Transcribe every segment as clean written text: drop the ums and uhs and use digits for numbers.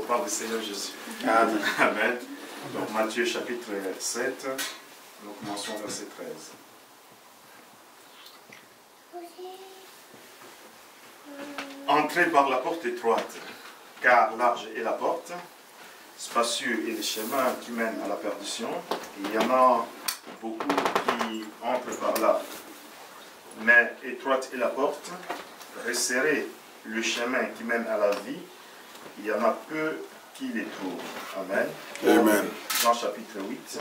part du Seigneur Jésus. Amen. Amen. Donc Matthieu chapitre 7, nous commençons au verset 13. Entrez par la porte étroite, car large est la porte, spacieux est le chemin qui mène à la perdition. Il y en a beaucoup qui entrent par là. Mais étroite est la porte, resserré le chemin qui mène à la vie. Il y en a peu qui les trouvent. Amen. Amen. Jean chapitre 8.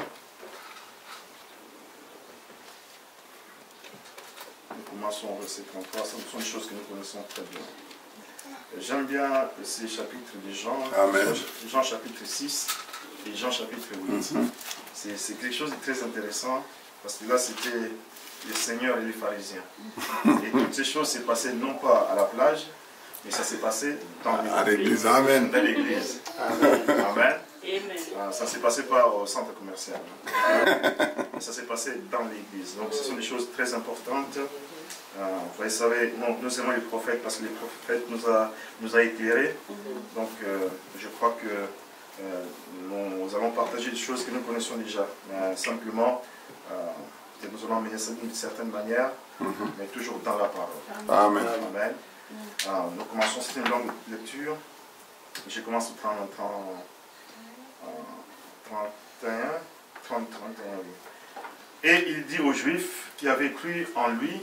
Nous commençons au verset 33. Ce sont des choses que nous connaissons très bien. J'aime bien ces chapitres de Jean. Amen. Jean chapitre 6 et Jean chapitre 8. C'est quelque chose de très intéressant parce que là c'était le Seigneur et les pharisiens. Et toutes ces choses s'est passées non pas à la plage, mais ça s'est passé dans l'église. Amen. Dans l'église. Amen. Amen. Amen. Ça ne s'est passé pas au centre commercial. Ça s'est passé dans l'église. Donc ce sont des choses très importantes. Vous savez, nous aimons les prophètes parce que les prophètes nous a éclairés. Donc je crois que nous allons partager des choses que nous connaissons déjà. Simplement, nous allons amener ça d'une certaine manière, mais toujours dans la parole. Amen. Amen. Nous commençons, c'est une longue lecture. Je commence au 31, oui. Et il dit aux Juifs qui avaient cru en lui,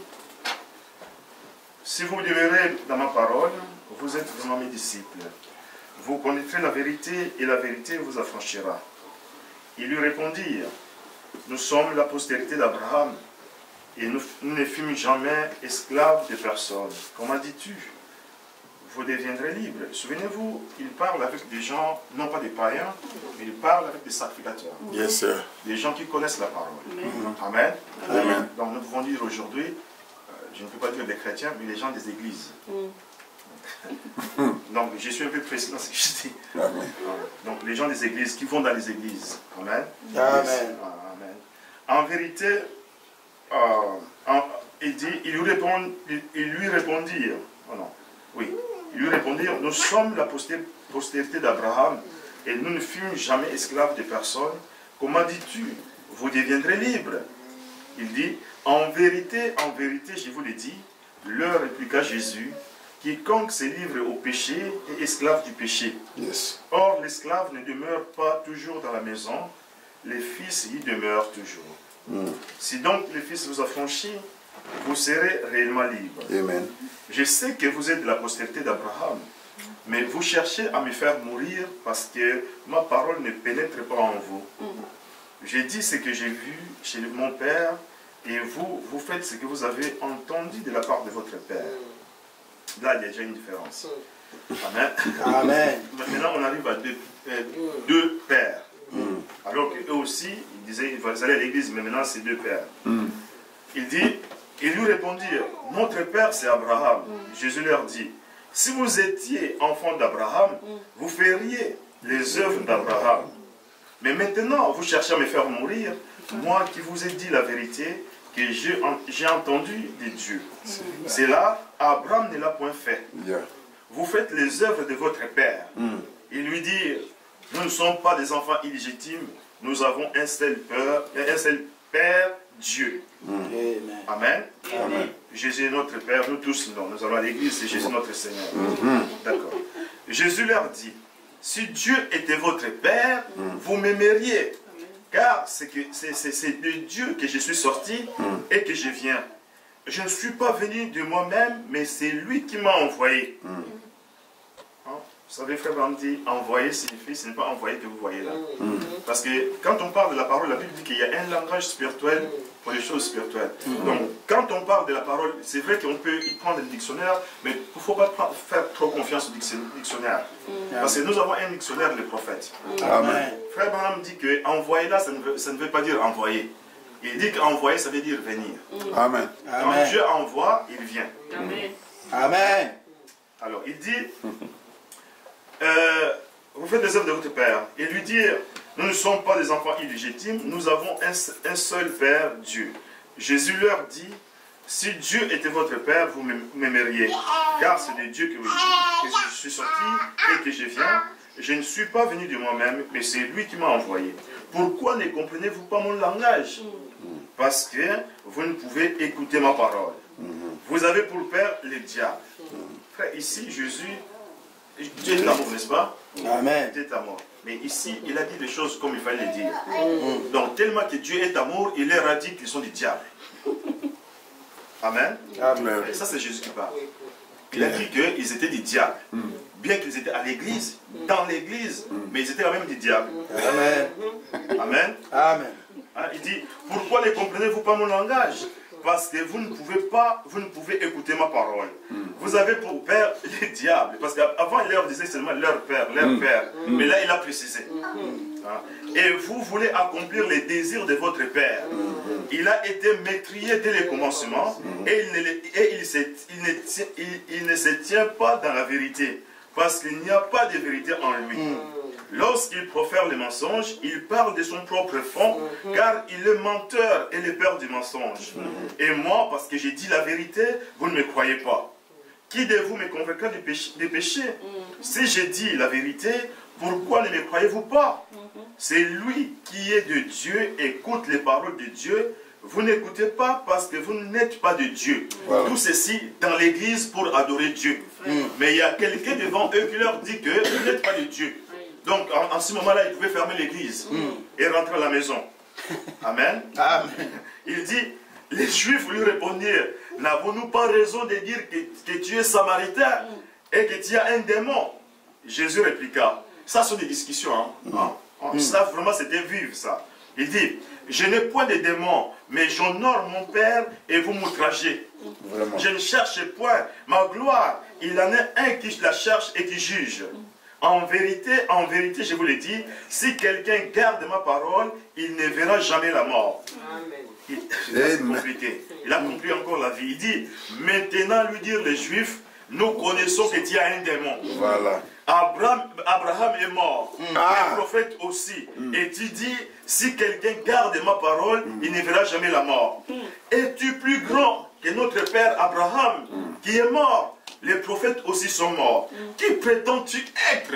si vous demeurez dans ma parole, vous êtes vraiment mes disciples. Vous connaîtrez la vérité et la vérité vous affranchira. Ils lui répondirent, nous sommes la postérité d'Abraham et nous ne fûmes jamais esclaves de personne. Comment dis-tu? Vous deviendrez libres. Souvenez-vous, il parle avec des gens, non pas des païens, mais il parle avec des sacrificateurs. Yes, sir. Des gens qui connaissent la parole. Amen. Amen. Amen. Donc nous devons dire aujourd'hui, je ne peux pas dire des chrétiens, mais les gens des églises. Donc je suis un peu précis dans ce que je dis. Amen. Donc les gens des églises qui vont dans les églises. Amen. Amen. Amen. En vérité, ils lui répondirent, oh non, oui, ils lui répondirent, nous sommes la postérité d'Abraham et nous ne fûmes jamais esclaves de personne. Comment dis-tu, vous deviendrez libres? Il dit, en vérité, je vous l'ai dit, leur répliqua Jésus, quiconque se livre au péché est esclave du péché. Yes. Or, l'esclave ne demeure pas toujours dans la maison, les fils y demeurent toujours. Si donc les fils vous affranchissent, vous serez réellement libres. Amen. Je sais que vous êtes de la postérité d'Abraham, mais vous cherchez à me faire mourir parce que ma parole ne pénètre pas en vous. J'ai dit ce que j'ai vu chez mon Père, et vous, vous faites ce que vous avez entendu de la part de votre Père. Là, il y a déjà une différence. Amen. Amen. Maintenant, on arrive à deux pères. Alors qu'eux aussi, ils disaient, ils allaient à l'église, mais maintenant, c'est deux pères. Il dit, ils lui répondirent, notre Père, c'est Abraham. Jésus leur dit, si vous étiez enfant d'Abraham, vous feriez les œuvres d'Abraham. Mais maintenant, vous cherchez à me faire mourir, moi qui vous ai dit la vérité, que j'ai entendu de Dieu. C'est là, Abraham ne l'a point fait. Yeah. Vous faites les œuvres de votre Père. Il lui dit, nous ne sommes pas des enfants illégitimes, nous avons un seul Père, Dieu. Amen. Amen. Jésus est notre Père, nous tous, non, nous allons à l'église, c'est Jésus notre Seigneur. D'accord. Jésus leur dit, si Dieu était votre Père, vous m'aimeriez. Car c'est de Dieu que je suis sorti et que je viens. Je ne suis pas venu de moi-même, mais c'est lui qui m'a envoyé. Vous savez, frère Branham dit, envoyer signifie, ce n'est pas envoyer que vous voyez là. Parce que quand on parle de la parole, la Bible dit qu'il y a un langage spirituel pour les choses spirituelles. Donc, quand on parle de la parole, c'est vrai qu'on peut y prendre le dictionnaire, mais il ne faut pas faire trop confiance au dictionnaire. Parce que nous avons un dictionnaire des prophètes. Amen. Frère Branham dit que envoyer là, ça ne veut pas dire envoyer. Il dit qu'envoyer, ça veut dire venir. Amen. Quand Dieu envoie, il vient. Amen. Amen. Alors, il dit, vous faites les œuvres de votre Père. Et lui dire, nous ne sommes pas des enfants illégitimes, nous avons un seul Père, Dieu. Jésus leur dit, si Dieu était votre Père, vous m'aimeriez. Car c'est de Dieu que je suis sorti et que je viens. je ne suis pas venu de moi-même, mais c'est lui qui m'a envoyé. Pourquoi ne comprenez-vous pas mon langage? Parce que vous ne pouvez écouter ma parole. Vous avez pour père le diable. Frère, ici, Jésus, Dieu est amour, n'est-ce pas? Amen. Dieu est amour. Mais ici, il a dit des choses comme il fallait les dire. Donc, tellement que Dieu est amour, il leur a dit qu'ils sont des diables. Amen. Amen. Et ça, c'est Jésus qui parle. Il a dit qu'ils étaient des diables. Bien qu'ils étaient à l'église, dans l'église, mais ils étaient quand même des diables. Amen. Amen. Amen. Hein, il dit, pourquoi ne comprenez-vous pas mon langage? Parce que vous ne pouvez écouter ma parole. Vous avez pour père les diables. Parce qu'avant, il leur disait seulement leur père. Mais là, il a précisé. Hein. Et vous voulez accomplir les désirs de votre père. Il a été maîtrisé dès le commencement. Et il ne se tient pas dans la vérité. Parce qu'il n'y a pas de vérité en lui. Lorsqu'il profère les mensonges, il parle de son propre fond, car il est menteur et le père du mensonge. Et moi, parce que j'ai dit la vérité, vous ne me croyez pas. Qui de vous me convaincra des péchés? Si j'ai dit la vérité, pourquoi ne me croyez-vous pas? C'est lui qui est de Dieu, écoute les paroles de Dieu. Vous n'écoutez pas parce que vous n'êtes pas de Dieu. Voilà. Tout ceci dans l'église pour adorer Dieu. Mais il y a quelqu'un devant eux qui leur dit que vous n'êtes pas de Dieu. Donc, en ce moment-là, il pouvait fermer l'église et rentrer à la maison. Amen. Amen. Il dit, les Juifs lui répondirent, n'avons-nous pas raison de dire que tu es samaritain et que tu as un démon? Jésus répliqua, ça sont des discussions. Ça, vraiment, c'était vif, ça. Il dit, je n'ai point de démon, mais j'honore mon Père et vous m'outragez. Je ne cherche point ma gloire. Il en est un qui la cherche et qui juge. En vérité, je vous le dis, si quelqu'un garde ma parole, il ne verra jamais la mort. C'est compliqué. Il a compris encore la vie. Il dit, maintenant lui dire les Juifs, nous connaissons que tu as un démon. Voilà. Abraham est mort, les prophètes aussi. Et tu dis, si quelqu'un garde ma parole, il ne verra jamais la mort. Es-tu plus grand que notre père Abraham, qui est mort? Les prophètes aussi sont morts. Qui prétends-tu être?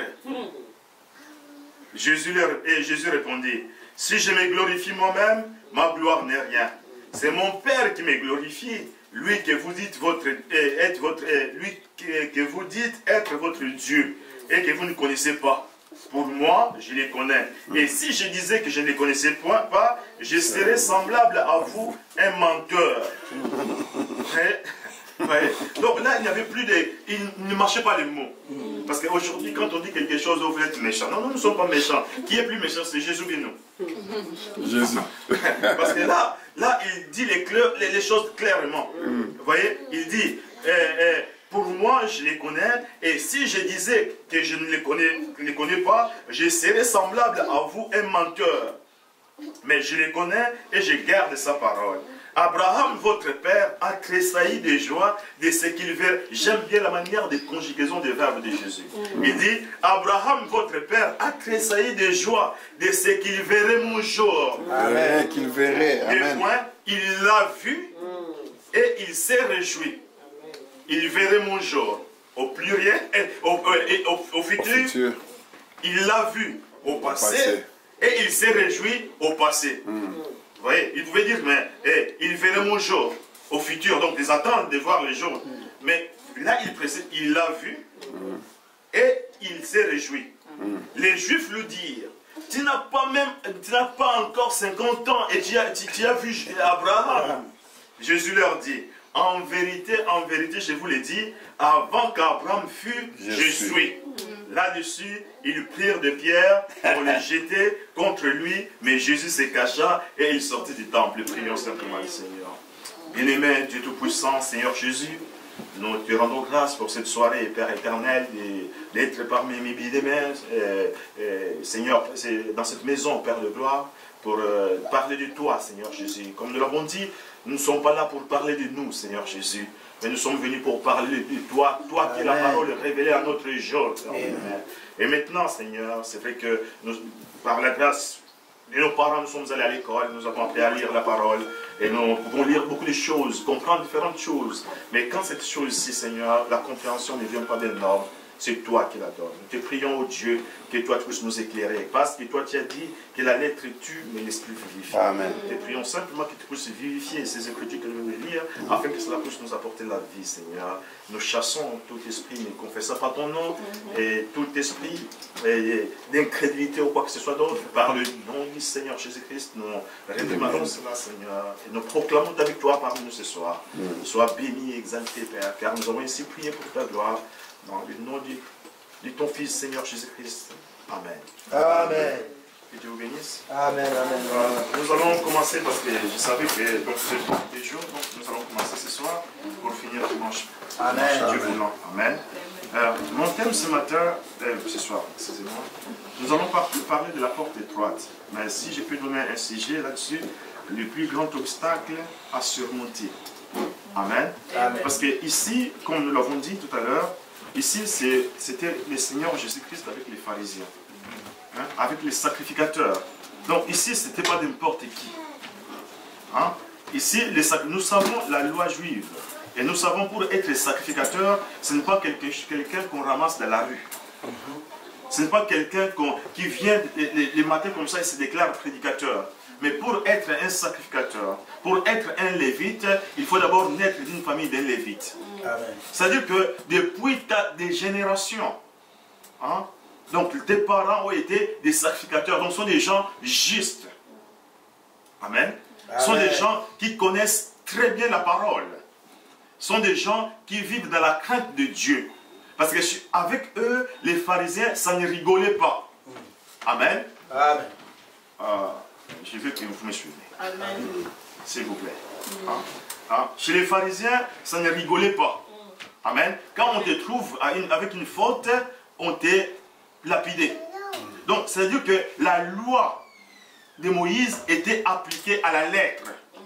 Jésus répondit, si je me glorifie moi-même, ma gloire n'est rien. C'est mon Père qui me glorifie, lui que vous dites être votre Dieu et que vous ne connaissez pas. Pour moi, je les connais. Et si je disais que je ne les connaissais pas, je serais semblable à vous, un menteur. Donc là, il n'y avait plus de... Il ne marchait pas les mots. Parce qu'aujourd'hui, quand on dit quelque chose, vous êtes méchant. Non, nous ne sommes pas méchants. Qui est plus méchant? C'est Jésus et nous. Jésus. Parce que là, il dit les choses clairement. Vous voyez, il dit, pour moi, je les connais, et si je disais que je ne les connais pas, je serais semblable à vous, un menteur. Mais je les connais et je garde sa parole. Abraham, votre père, a tressailli de joie de ce qu'il verrait. J'aime bien la manière de conjugaison des verbes de Jésus. Il dit, Abraham, votre père, a tressailli de joie de ce qu'il verrait mon jour. Amen, qu'il verrait. Amen. Et point, il l'a vu et il s'est réjoui. Il verrait mon jour. Au pluriel, au futur, il l'a vu au passé et il s'est réjoui au passé. Vous voyez, il pouvait dire, mais il verrait mon jour au futur, donc ils attendent de voir le jour. Mais là, il précise, il l'a vu et il s'est réjoui. Les Juifs lui dirent, tu n'as pas encore 50 ans et tu as vu Abraham. Jésus leur dit, en vérité, je vous l'ai dit, avant qu'Abraham fût, je suis. Là-dessus, ils prirent de pierres pour les jeter contre lui, mais Jésus se cacha et il sortit du temple. Prions simplement le Seigneur. Bien-aimé Dieu Tout-Puissant, Seigneur Jésus, nous te rendons grâce pour cette soirée, Père éternel, d'être parmi mes bien-aimés, Seigneur, dans cette maison, Père de gloire, pour parler de toi, Seigneur Jésus. Comme nous l'avons dit, nous ne sommes pas là pour parler de nous, Seigneur Jésus, mais nous sommes venus pour parler de toi, toi qui es la parole révélée à notre jour. Et maintenant, Seigneur, c'est vrai que nous, par la grâce de nos parents, nous sommes allés à l'école, nous avons appris à lire la parole, et nous pouvons lire beaucoup de choses, comprendre différentes choses. Mais quand cette chose-ci, Seigneur, la compréhension ne vient pas d'un homme, c'est toi qui la donnes. Nous te prions, oh Dieu, que toi tu puisses nous éclairer. Parce que toi tu as dit que la lettre tue, mais l'esprit vivifie. Amen. Nous te prions simplement que tu puisses vivifier ces écritures que nous venons de lire, afin que cela puisse nous apporter la vie, Seigneur. Nous chassons tout esprit ne confessant pas ton nom, et tout esprit d'incrédulité ou quoi que ce soit d'autre, par le nom du Seigneur Jésus-Christ, nous réprimandons cela, Seigneur, et nous proclamons ta victoire parmi nous ce soir. Sois béni et exalté, Père, car nous avons ainsi prié pour ta gloire, dans le nom de ton Fils, Seigneur Jésus-Christ. Amen. Amen. Que Dieu vous bénisse. Amen. Amen. Nous allons commencer parce que je savais que c'est des jours, donc nous allons commencer ce soir pour finir dimanche. Amen. Dieu voulant. Amen. Mon thème ce matin, ce soir, excusez-moi, nous allons parler de la porte étroite. Mais si je peux donner un sujet là-dessus, le plus grand obstacle à surmonter. Amen. Amen. Parce que ici, comme nous l'avons dit tout à l'heure, ici c'était le Seigneur Jésus-Christ avec les pharisiens. Hein, avec les sacrificateurs. Donc ici, ce n'était pas n'importe qui. Hein? Ici, nous savons la loi juive. Et nous savons pour être sacrificateur, ce n'est pas quelqu'un qu'on ramasse dans la rue. Ce n'est pas quelqu'un qui vient les matins comme ça et se déclare prédicateur. Mais pour être un sacrificateur, pour être un lévite, il faut d'abord naître d'une famille d'un lévite. C'est-à-dire que depuis des générations, hein, donc tes parents ont été des sacrificateurs, donc ce sont des gens justes. Amen. Ce sont des gens qui connaissent très bien la parole. Ce sont des gens qui vivent dans la crainte de Dieu. Parce qu'avec eux, les pharisiens, ça ne rigolait pas. Amen. Amen. Je veux que vous me suivez. Amen. S'il vous plaît. Chez les pharisiens, ça ne rigolait pas. Amen. Quand on te trouve avec une faute, on te lapidé. Donc, c'est-à-dire que la loi de Moïse était appliquée à la lettre.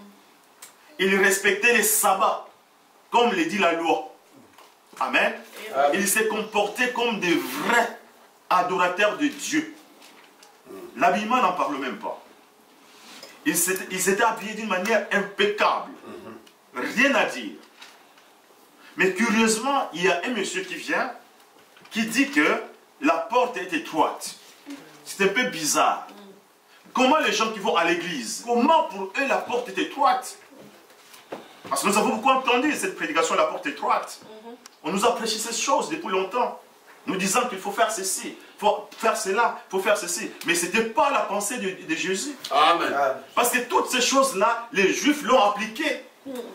Il respectait les sabbats, comme le dit la loi. Amen. Il s'est comporté comme des vrais adorateurs de Dieu. L'habillement n'en parle même pas. Il s'était habillé d'une manière impeccable. Rien à dire. Mais curieusement, il y a un monsieur qui vient, qui dit que la porte est étroite. C'est un peu bizarre. Comment les gens qui vont à l'église, comment pour eux la porte est étroite? Parce que nous avons beaucoup entendu cette prédication, la porte étroite. On nous a prêché ces choses depuis longtemps, nous disant qu'il faut faire ceci, il faut faire cela, il faut faire ceci. Mais ce n'était pas la pensée de Jésus. Amen. Parce que toutes ces choses-là, les Juifs l'ont appliquées.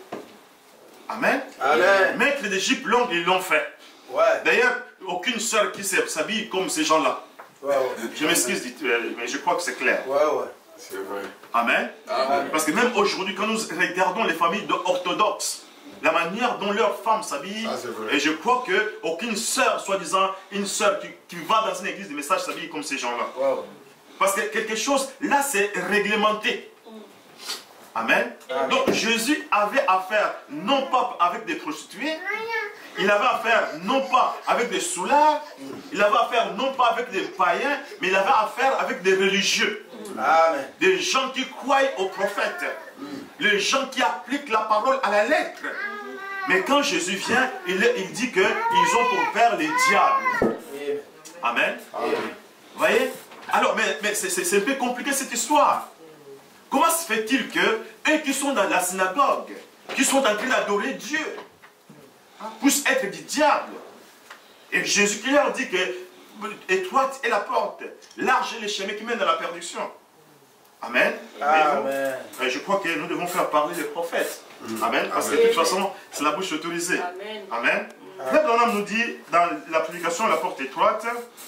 Amen. Amen. Maître d'Égypte, ils l'ont fait. Ouais. D'ailleurs, aucune sœur qui s'habille comme ces gens-là. Ouais. Je m'excuse, mais je crois que c'est clair. Ouais. C'est vrai. Amen. Amen. Parce que même aujourd'hui, quand nous regardons les familles orthodoxes, la manière dont leurs femmes s'habillent, et je crois qu'aucune sœur, soi-disant une sœur qui va dans une église de message s'habille comme ces gens-là. Ouais. Parce que quelque chose, là, c'est réglementé. Amen. Donc Jésus avait affaire non pas avec des prostituées, il avait affaire non pas avec des soulards, il avait affaire non pas avec des païens, mais il avait affaire avec des religieux. Amen. Des gens qui croient aux prophètes, les gens qui appliquent la parole à la lettre. Mais quand Jésus vient, il dit qu'ils ont pour père les diables. Amen. Vous voyez? Alors, mais c'est un peu compliqué cette histoire. Comment se fait-il que eux qui sont dans la synagogue, qui sont en train d'adorer Dieu, puissent être du diable? Et Jésus qui leur dit que étroite est la porte, large est le chemin qui mène à la perdition. Amen. Amen. Et je crois que nous devons faire parler les prophètes. Amen. Parce que de toute façon, c'est la bouche autorisée. Amen. Amen. Frère Branham nous dit dans la prédication La porte étroite,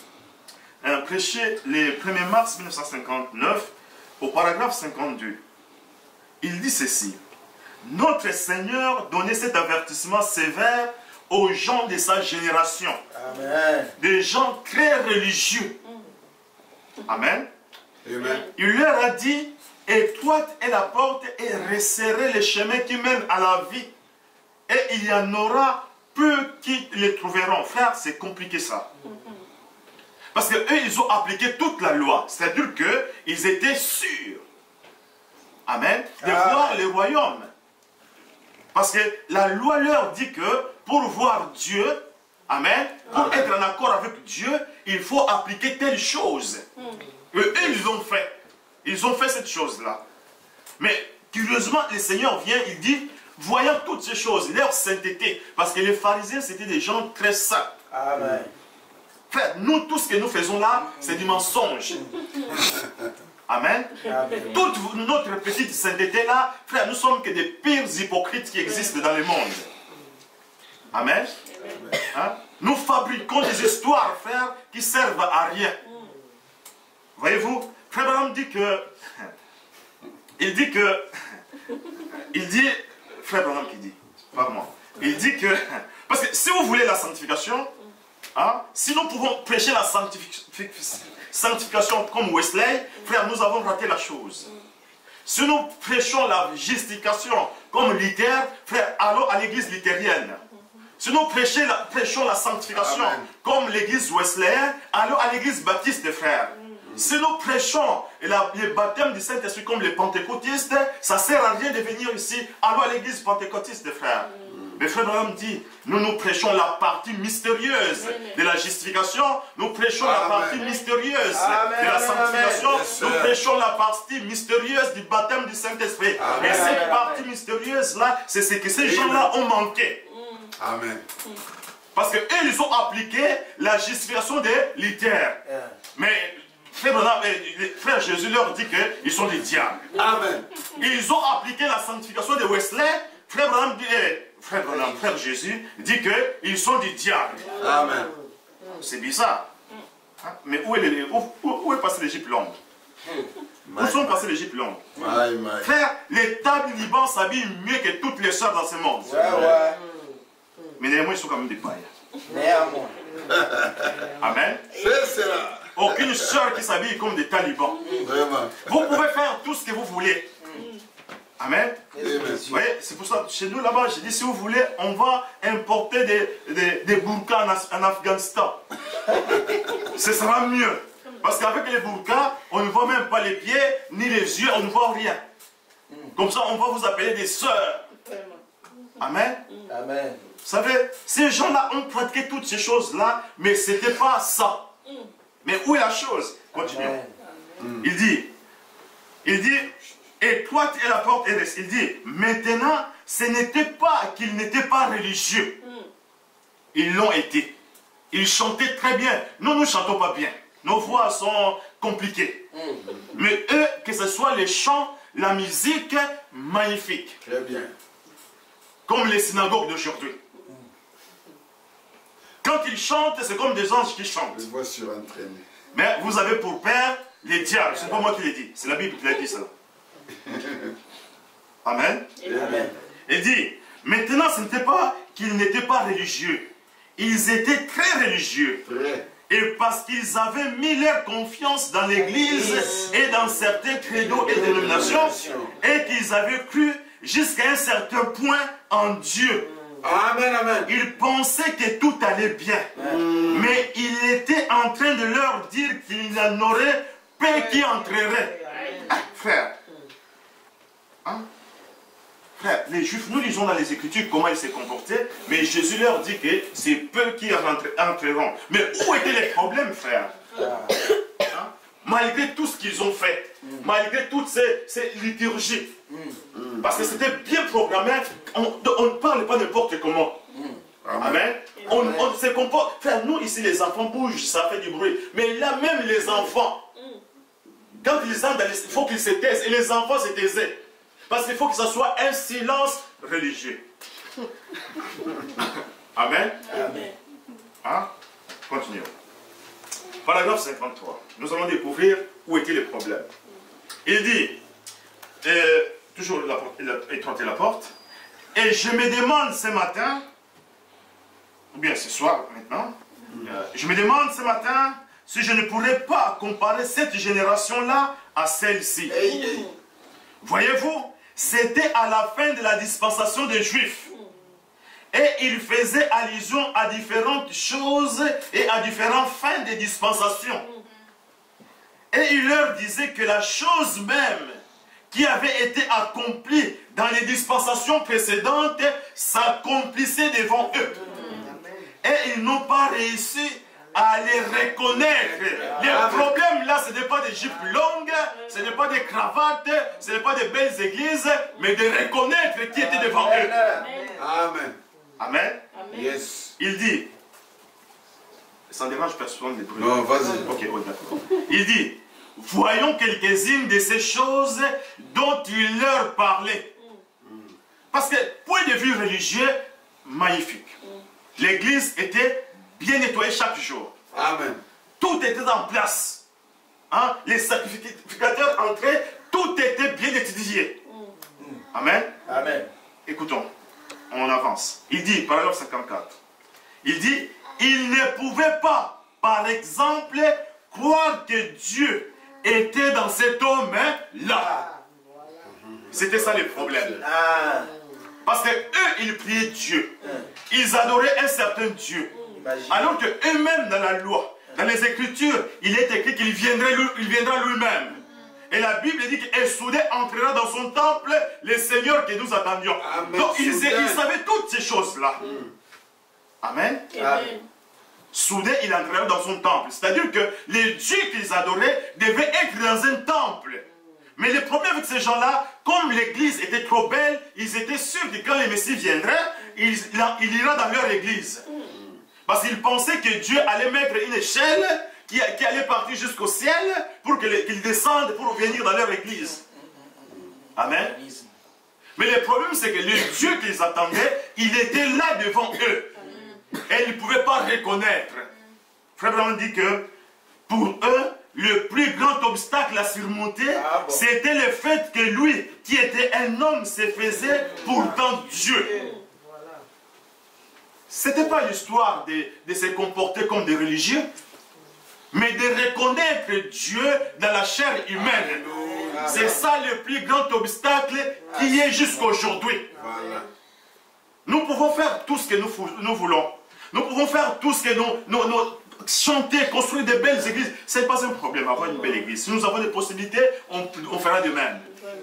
prêché le 1er mars 1959, au paragraphe 52. Il dit ceci: notre Seigneur donnait cet avertissement sévère aux gens de sa génération. Amen. Des gens très religieux. Amen. Amen. Il leur a dit: étroite est la porte et resserrez les chemins qui mènent à la vie. Et il y en aura peu qui les trouveront. Frère, c'est compliqué ça. Parce qu'eux, ils ont appliqué toute la loi. C'est-à-dire qu'ils étaient sûrs, amen, de voir le royaume. Parce que la loi leur dit que pour voir Dieu, Amen. Pour être en accord avec Dieu, il faut appliquer telle chose. Et eux, ils ont fait. Ils ont fait cette chose-là. Mais curieusement, le Seigneur vient, il dit, voyant toutes ces choses, leur sainteté, parce que les pharisiens, c'était des gens très saints. Amen. Frère, nous, tout ce que nous faisons là, c'est du mensonge. Amen. Amen. Toute notre petite sainteté là, frère, nous sommes que des pires hypocrites qui existent dans le monde. Amen. Hein? Nous fabriquons des histoires, frère, qui servent à rien. Voyez-vous, frère Branham dit que, frère Branham qui dit, pas moi, il dit que, parce que si vous voulez la sanctification, hein, si nous pouvons prêcher la sanctification comme Wesley, frère, nous avons raté la chose. Si nous prêchons la justification comme Luther, frère, allons à l'église luthérienne. Si nous prêchons la sanctification comme l'église Wesleyenne, allons à l'église baptiste, frère. Si nous prêchons le baptême du Saint-Esprit comme les pentecôtistes, ça ne sert à rien de venir ici, allons à l'église pentecôtiste, frère. Mais frère Branham dit, nous prêchons la partie mystérieuse de la justification, nous prêchons la partie mystérieuse de la sanctification, nous prêchons la partie mystérieuse du baptême du Saint-Esprit. Et cette partie mystérieuse-là, c'est ce que ces gens-là ont manqué. Amen. Parce qu'eux, ils ont appliqué la justification des Luther. Mais frère Jésus leur dit qu'ils sont des diables. Amen. Ils ont appliqué la sanctification de Wesley. Frère Branham dit, frère Jésus dit qu'ils sont des diables. Amen. C'est bizarre. Hein? Mais où est passé l'Égypte longue? Où sont passés l'Égypte longue? Frère, les talibans s'habillent mieux que toutes les sœurs dans ce monde. Mais néanmoins, ils sont quand même des païens. Néanmoins. Amen. C'est cela. Aucune sœur qui s'habille comme des talibans. Vraiment. Vous pouvez faire tout ce que vous voulez. Amen. Amen. Vous voyez, c'est pour ça, chez nous là-bas, j'ai dit, si vous voulez, on va importer des burkas en Afghanistan. Ce sera mieux. Parce qu'avec les burkas, on ne voit même pas les pieds, ni les yeux, on ne voit rien. Comme ça, on va vous appeler des sœurs. Amen. Amen. Vous savez, ces gens-là ont pratiqué toutes ces choses-là, mais ce n'était pas ça. Mais où est la chose? Continuons. Il dit, étroite est la porte et reste. Il dit, maintenant, ce n'était pas qu'ils n'étaient pas religieux. Ils l'ont été. Ils chantaient très bien. Nous, nous ne chantons pas bien. Nos voix sont compliquées. Mais eux, que ce soit les chants, la musique, magnifique. Très bien. Comme les synagogues d'aujourd'hui. Quand ils chantent, c'est comme des anges qui chantent. Les voix surentraînées. Mais vous avez pour père les diables. Ce n'est pas moi qui l'ai dit. C'est la Bible qui l'a dit ça. Amen. Amen. Il dit, maintenant ce n'était pas qu'ils n'étaient pas religieux. Ils étaient très religieux. Très. Et parce qu'ils avaient mis leur confiance dans l'Église et dans certains credos et dénominations, et qu'ils avaient cru jusqu'à un certain point en Dieu. Amen, amen. Ils pensaient que tout allait bien. Mais il était en train de leur dire qu'il y en aurait peu qui entreraient. Ah, frère. Hein? Frère, les Juifs, nous lisons dans les Écritures comment ils se comportaient, mais Jésus leur dit que c'est peu qui entreront. Mais où étaient les problèmes, frère? Hein? Malgré tout ce qu'ils ont fait, malgré toutes ces liturgies, parce que c'était bien programmé, on ne parle pas n'importe comment. Amen. On se comporte. Frère, nous ici, les enfants bougent, ça fait du bruit. Mais là, même les enfants, quand ils entrent, il faut qu'ils se taisent. Et les enfants se taisaient. Parce qu'il faut que ce soit un silence religieux. Amen. Amen. Hein? Continuons. Paragraphe 53. Nous allons découvrir où étaient les problèmes. Il dit, toujours étroiter la porte, et je me demande ce matin, ou bien ce soir maintenant, je me demande ce matin si je ne pourrais pas comparer cette génération-là à celle-ci. Voyez-vous, c'était à la fin de la dispensation des Juifs. Et il faisait allusion à différentes choses et à différentes fins de dispensation. Et il leur disait que la chose même qui avait été accomplie dans les dispensations précédentes s'accomplissait devant eux. Et ils n'ont doit réussir à les reconnaître. Le problème là, ce n'est pas des jupes longues, ce n'est pas des cravates, ce n'est pas des belles églises, mais de reconnaître qui était devant eux. Amen. Amen. Yes. Il dit, ça dérange personne de bruit. Non, vas-y. Ok, oh, d'accord. Il dit, voyons quelques-unes de ces choses dont il leur parlait. Parce que, point de vue religieux, magnifique. L'église était bien nettoyée chaque jour. Amen. Tout était en place. Hein? Les sacrificateurs entraient, tout était bien étudié. Amen. Amen. Écoutons, on avance. Il dit, paragraphe 54, il dit, il ne pouvait pas, par exemple, croire que Dieu était dans cet homme-là. C'était ça le problème. Parce que eux, ils priaient Dieu. Ils adoraient un certain Dieu. Alors que eux-mêmes, dans la loi, dans les Écritures, il est écrit qu'il viendra lui-même. Et la Bible dit qu'un soudain entrera dans son temple le Seigneur que nous attendions. Amen. Donc ils savaient toutes ces choses-là. Amen. Amen. Soudain, il entrera dans son temple. C'est-à-dire que les dieux qu'ils adoraient devaient être dans un temple. Mais le problème avec ces gens-là, comme l'église était trop belle, ils étaient sûrs que quand le Messie viendrait, il ira dans leur église. Parce qu'ils pensaient que Dieu allait mettre une échelle qui allait partir jusqu'au ciel pour qu'ils descendent pour venir dans leur église. Amen. Mais le problème, c'est que le Dieu qu'ils attendaient, il était là devant eux. Et ils ne pouvaient pas reconnaître. Frère Branham dit que pour eux, le plus grand obstacle à surmonter, c'était le fait que lui, qui était un homme, se faisait pourtant Dieu. Ce n'était pas l'histoire de se comporter comme des religieux, mais de reconnaître Dieu dans la chair humaine. C'est ça le plus grand obstacle qui est jusqu'aujourd'hui. Nous pouvons faire tout ce que nous voulons. Nous pouvons faire tout ce que nous chanter, construire de belles églises. Ce n'est pas un problème avoir une belle église. Si nous avons des possibilités, on fera de même.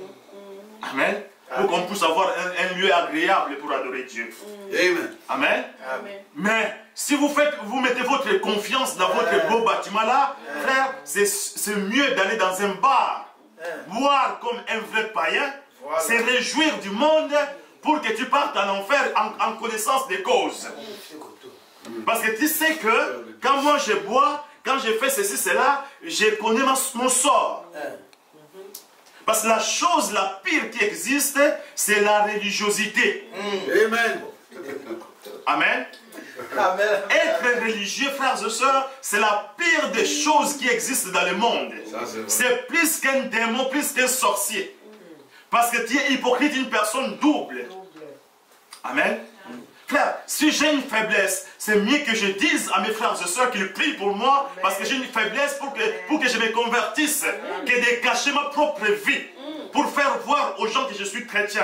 Amen. Pour qu'on puisse avoir un lieu agréable pour adorer Dieu. Amen. Amen. Amen. Mais si vous mettez votre confiance dans votre beau bâtiment là, frère, c'est mieux d'aller dans un bar, boire comme un vrai païen, se réjouir du monde pour que tu partes en enfer en connaissance des causes. Parce que tu sais que quand moi je bois, quand je fais ceci, cela, je connais mon sort. Parce que la chose la pire qui existe, c'est la religiosité. Amen. Amen. Amen. Être religieux, frères et sœurs, c'est la pire des choses qui existent dans le monde. C'est plus qu'un démon, plus qu'un sorcier. Parce que tu es hypocrite, une personne double. Amen. Frère, si j'ai une faiblesse, c'est mieux que je dise à mes frères et sœurs qu'ils prient pour moi parce que j'ai une faiblesse pour que je me convertisse, que de cacher ma propre vie pour faire voir aux gens que je suis chrétien.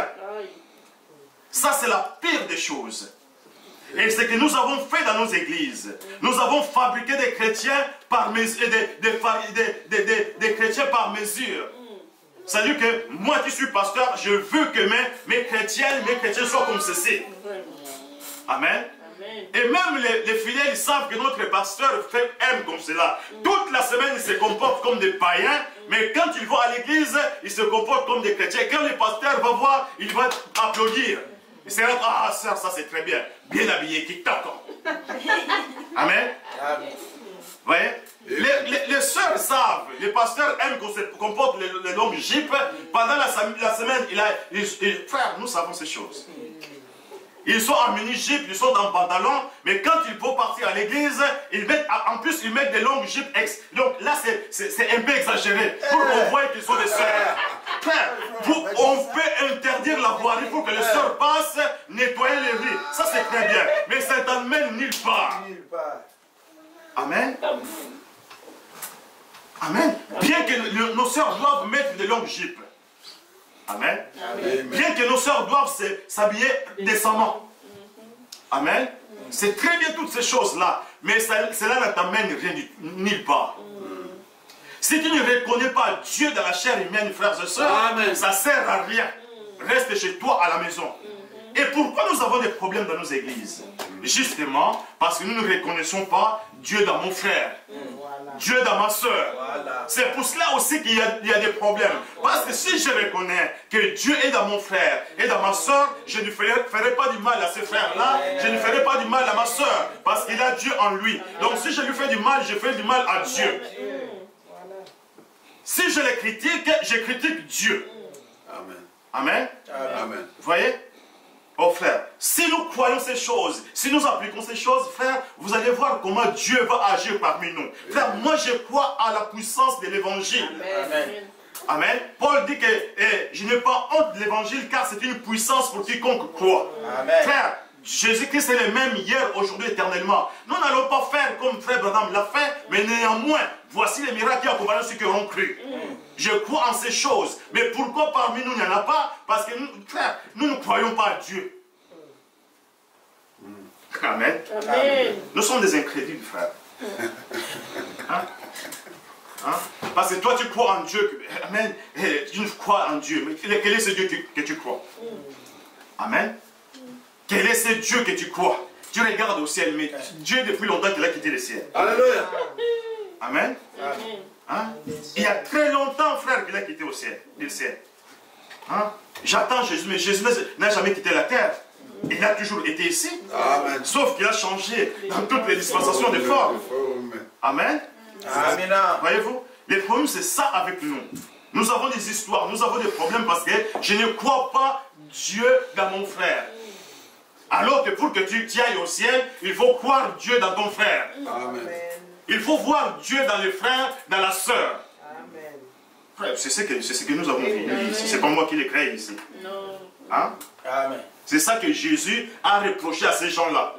Ça, c'est la pire des choses. Et ce que nous avons fait dans nos églises, nous avons fabriqué des chrétiens par mesure, des chrétiens par mesure. C'est-à-dire que moi qui suis pasteur, je veux que mes chrétiens soient comme ceci. Amen. Et même les fidèles, ils savent que notre pasteur aime comme cela. Toute la semaine, ils se comportent comme des païens, mais quand ils vont à l'église, ils se comportent comme des chrétiens. Quand le pasteur va voir, il va applaudir. Il se dit, ah, sœur, ça c'est très bien. Bien habillé, qui t'attend. Amen. Vous voyez? Les sœurs savent, les pasteurs aiment qu'on se comporte les longues jupes. Pendant la semaine, frère, nous savons ces choses. Ils sont en mini-jupe, ils sont en pantalon, mais quand ils vont partir à l'église, en plus ils mettent des longues jupes. Donc là, c'est un peu exagéré, pour qu'on voie qu'ils sont des sœurs. Frère, on peut interdire la voirie pour que les sœurs passent, nettoyer les rues. Ça c'est très bien, mais ça t'emmène nulle part. Amen. Amen. Bien que nos sœurs doivent mettre des longues jupes. Amen. Amen. Bien que nos sœurs doivent s'habiller décemment. Amen. C'est très bien toutes ces choses-là. Mais cela ne t'amène nulle part. Si tu ne reconnais pas Dieu dans la chair humaine, frères et sœurs, ça ne sert à rien. Reste chez toi à la maison. Et pourquoi nous avons des problèmes dans nos églises? Justement, parce que nous ne reconnaissons pas Dieu dans mon frère. Dieu dans ma soeur. Voilà. C'est pour cela aussi qu'il y a des problèmes. Parce que si je reconnais que Dieu est dans mon frère et dans ma soeur, je ne ferai pas du mal à ce frère-là, je ne ferai pas du mal à ma soeur, parce qu'il a Dieu en lui. Donc si je lui fais du mal, je fais du mal à Dieu. Si je le critique, je critique Dieu. Amen. Amen. Amen. Vous voyez? Oh frère, si nous croyons ces choses, si nous appliquons ces choses, frère, vous allez voir comment Dieu va agir parmi nous. Frère, moi je crois à la puissance de l'évangile. Amen. Amen. Paul dit que je n'ai pas honte de l'évangile car c'est une puissance pour quiconque croit. Amen. Frère, Jésus-Christ est le même hier, aujourd'hui, éternellement. Nous n'allons pas faire comme frère Branham l'a fait, mais néanmoins, voici les miracles qui accompagnent ceux qui auront cru. Je crois en ces choses. Mais pourquoi parmi nous il n'y en a pas? Parce que nous, frère, nous ne croyons pas à Dieu. Amen. Amen. Nous sommes des incrédules, frère. Hein? Hein? Parce que toi tu crois en Dieu. Amen. Tu ne crois en Dieu. Mais quel est ce Dieu que tu crois? Amen. Quel est ce Dieu que tu crois? Tu regardes au ciel, mais Dieu depuis longtemps qu'il a quitté le ciel. Alléluia. Amen. Hein? Il y a très longtemps, frère, qu'il a quitté le ciel. Hein? J'attends Jésus, mais Jésus n'a jamais quitté la terre. Il a toujours été ici. Amen. Sauf qu'il a changé dans toutes les dispensations de forme. Amen. Amen. Voyez-vous? Le problème, c'est ça avec nous. Nous avons des histoires, nous avons des problèmes parce que je ne crois pas Dieu dans mon frère. Alors que pour que tu ailles au ciel, il faut croire Dieu dans ton frère. Amen. Il faut voir Dieu dans le frère, dans la sœur. Frère, c'est ce que nous avons vu ici. C'est pas moi qui l'ai créé ici. Non. Hein? Amen. C'est ça que Jésus a reproché à ces gens-là.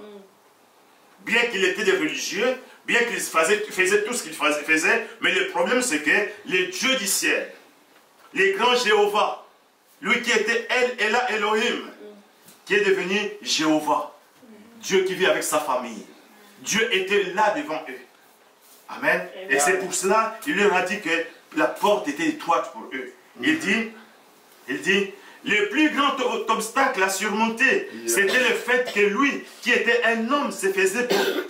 Bien qu'il était des religieux, bien qu'ils faisaient tout ce qu'ils faisaient, mais le problème c'est que les dieux du ciel, les grands Jéhovah, lui qui était El Elohim, qui est devenu Jéhovah, Dieu qui vit avec sa famille, Dieu était là devant eux. Amen. Et c'est pour cela qu'il leur a dit que la porte était étroite pour eux. Il dit, le plus grand obstacle à surmonter, c'était le fait que lui, qui était un homme, se faisait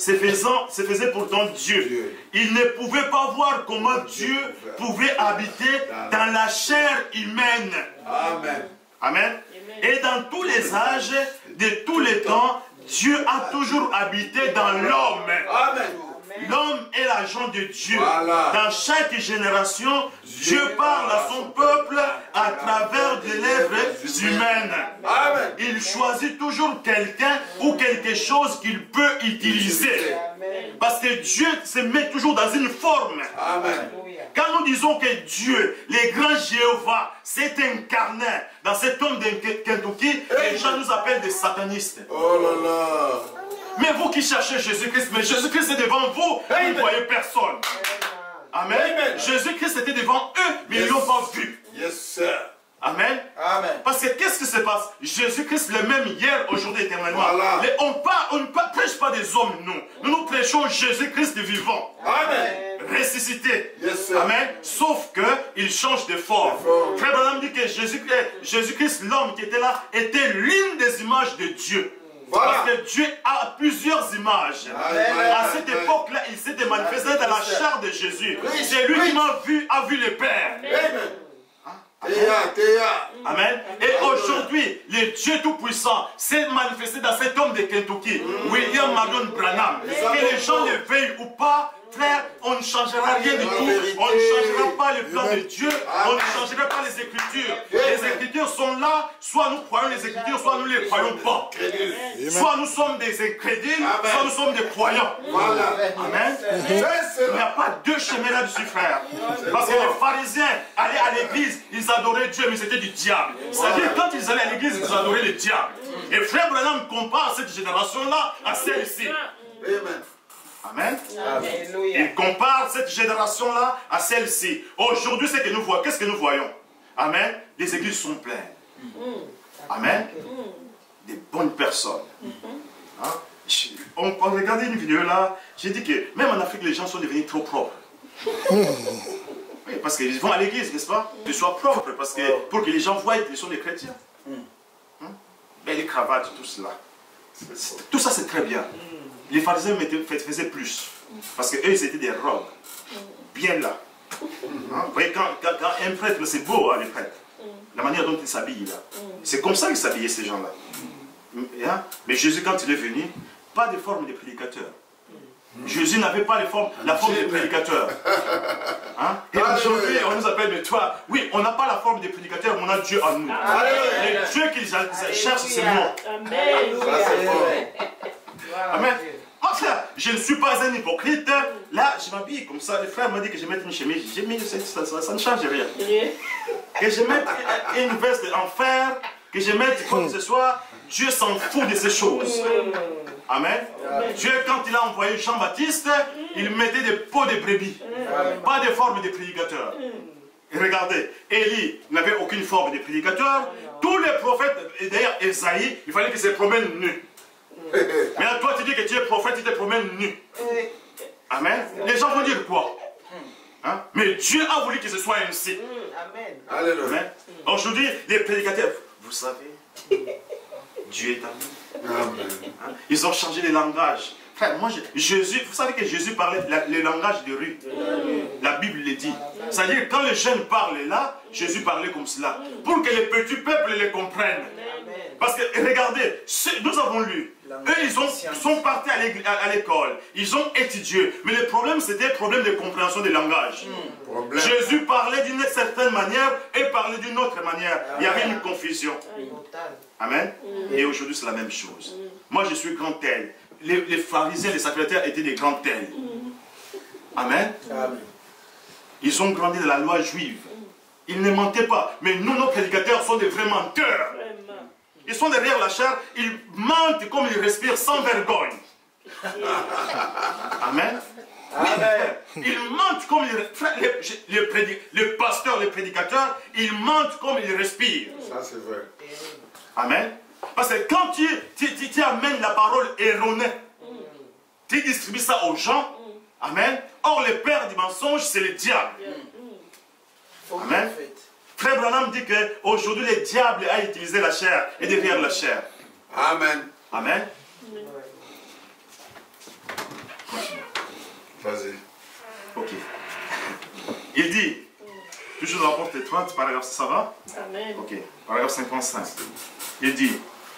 pourtant Dieu. Il ne pouvait pas voir comment Dieu pouvait habiter dans la chair humaine. Amen. Amen. Et dans tous les âges, de tous les temps, Dieu a toujours habité dans l'homme. Amen. L'homme est l'agent de Dieu. Voilà. Dans chaque génération, Dieu parle à son peuple à travers des lèvres humaines. Amen. Il choisit toujours quelqu'un ou quelque chose qu'il peut utiliser. Parce que Dieu se met toujours dans une forme. Amen. Quand nous disons que Dieu, les grands Jéhovah, s'est incarné dans cet homme de Kentucky, les gens nous appellent des satanistes. Oh là là. Mais vous qui cherchez Jésus-Christ, mais Jésus-Christ est devant vous, vous ne voyez personne. Amen. Amen. Jésus-Christ était devant eux, mais ils ne l'ont pas vu. Yes, sir. Amen. Amen. Parce que qu'est-ce qui se passe? Jésus-Christ le même hier, aujourd'hui, éternellement. Voilà. On ne prêche pas des hommes, nous. Nous prêchons Jésus-Christ vivant. Amen. Ressuscité. Yes, sir. Amen. Sauf qu'il change de forme. Frère Branham dit que Jésus-Christ, l'homme qui était là, était l'une des images de Dieu. Voilà. Parce que Dieu a plusieurs images. Amen. À cette époque-là, il s'est manifesté dans la chair de Jésus. C'est lui qui m'a vu, a vu le Père. Amen. Théa. Amen. Et aujourd'hui, le Dieu Tout-Puissant s'est manifesté dans cet homme de Kentucky, William Marion Branham. Que les gens le veuillent ou pas, frère, on ne changera rien du tout. On ne changera pas le plan de Dieu. On ne changera pas les Écritures. Les Écritures sont là. Soit nous croyons les Écritures, soit nous ne les croyons pas. Soit nous sommes des incrédules, soit nous sommes des croyants. Voilà. Amen. Il n'y a pas deux chemins là-dessus, frère. Parce que les pharisiens allaient à l'église, ils adoraient Dieu, mais c'était du diable. C'est-à-dire, quand ils allaient à l'église, ils adoraient le diable. Et frère Branham compare cette génération-là à celle-ci. Amen. Amen. Alléluia. Il compare cette génération-là à celle-ci. Aujourd'hui, c'est que nous voyons. Qu'est-ce que nous voyons? Amen. Les églises sont pleines. Amen. Des bonnes personnes. Hein? On regardait une vidéo là, j'ai dit que même en Afrique, les gens sont devenus trop propres. Oui, parce qu'ils vont à l'église, n'est-ce pas? Qu'ils soient propres, parce que pour que les gens voient qu'ils sont des chrétiens. Hein? Ben, les cravates, tout cela. Tout ça, c'est très bien. Les pharisiens faisaient plus. Parce qu'eux, ils étaient des robes. Bien là. Hein? Vous voyez, quand un prêtre, c'est beau, hein, les prêtres. La manière dont ils s'habillent là. C'est comme ça qu'ils s'habillaient, ces gens-là. Hein? Mais Jésus, quand il est venu, pas de forme de prédicateur. Jésus n'avait pas la forme de prédicateur. Hein? Et aujourd'hui, on nous appelle, mais toi, oui, on n'a pas la forme de prédicateur, mais on a Dieu en nous. Et Dieu qu'il cherche, c'est moi. Amen. Amen. Moi, frère, je ne suis pas un hypocrite. Là, je m'habille comme ça. Le frère m'a dit que je mette une chemise. J'ai mis ça ne change rien. Que je mette une veste en fer, que je mette quoi que ce soit, Dieu s'en fout de ces choses. Amen. Dieu, quand il a envoyé Jean-Baptiste, il mettait des peaux de brebis, pas de forme de prédicateur. Et regardez, Élie n'avait aucune forme de prédicateur. Tous les prophètes, et d'ailleurs Esaïe, il fallait qu'il se promène nu. Maintenant, toi, tu dis que tu es prophète, tu te promènes nu. Amen. Les gens vont dire quoi? Hein? Mais Dieu a voulu que ce soit ainsi. Amen. Aujourd'hui, les prédicateurs, vous savez, Dieu est à nous. Hein? Ils ont changé les langages. Frère, moi, Jésus, vous savez que Jésus parlait le langage de rue. La Bible le dit. C'est-à-dire, quand les jeunes parlaient là, Jésus parlait comme cela. Pour que les petits peuples les comprennent. Parce que, regardez, nous avons lu. Eux, ils sont partis à l'école. Ils ont étudié. Mais le problème, c'était le problème de compréhension des langages. Jésus parlait d'une certaine manière et parlait d'une autre manière. Il y avait une confusion. Amen. Et aujourd'hui, c'est la même chose. Moi, je suis grand tel. Les pharisiens, les sacrificateurs étaient des grands tels. Amen. Ils ont grandi dans la loi juive. Ils ne mentaient pas. Mais nous, nos prédicateurs, sont des vrais menteurs. Ils sont derrière la chair, ils mentent comme ils respirent sans vergogne. Amen. Amen. Ils mentent comme les pasteurs, les prédicateurs, ils mentent comme ils respirent. Ça, c'est vrai. Amen. Parce que quand tu amènes la parole erronée, tu distribues ça aux gens. Amen. Or, le père du mensonge, c'est le diable. Amen. Frère Branham dit qu'aujourd'hui, le diable a utilisé la chair et derrière la chair. Amen. Amen. Vas-y. Ok. Il dit, toujours dans la porte 30, paragraphe, ça va? Amen. Ok. Paragraphe 55. Il dit,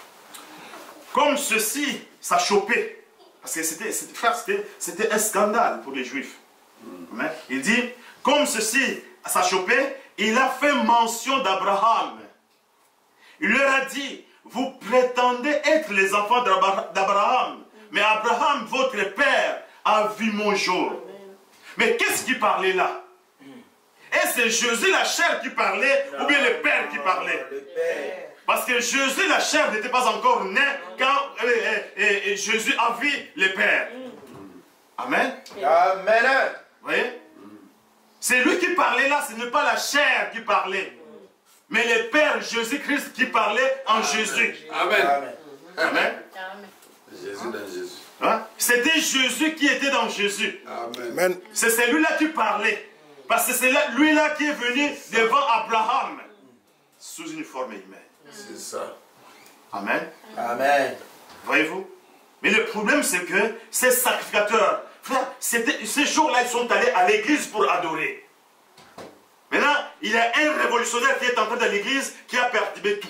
comme ceci, ça chopait. Parce que c'était un scandale pour les Juifs. Amen. Il dit, comme ceci, ça chopait. Il a fait mention d'Abraham. Il leur a dit, vous prétendez être les enfants d'Abraham, mais Abraham, votre père, a vu mon jour. Amen. Mais qu'est-ce qui parlait là? Est-ce que Jésus la chair qui parlait ou bien le père qui parlait? Parce que Jésus la chair n'était pas encore né quand Jésus a vu le père. Amen. Amen. Vous voyez? C'est lui qui parlait là, ce n'est pas la chair qui parlait. Mais le Père Jésus-Christ qui parlait en Jésus. Amen. Amen. Jésus dans Jésus. Hein? C'était Jésus qui était dans Jésus. Amen. C'est celui-là qui parlait. Parce que c'est lui-là qui est venu devant Abraham. Sous une forme humaine. C'est ça. Amen. Amen. Voyez-vous? Mais le problème c'est que ces sacrificateurs, frère, ces jours-là, ils sont allés à l'église pour adorer. Maintenant, il y a un révolutionnaire qui est entré dans l'église qui a perturbé tout.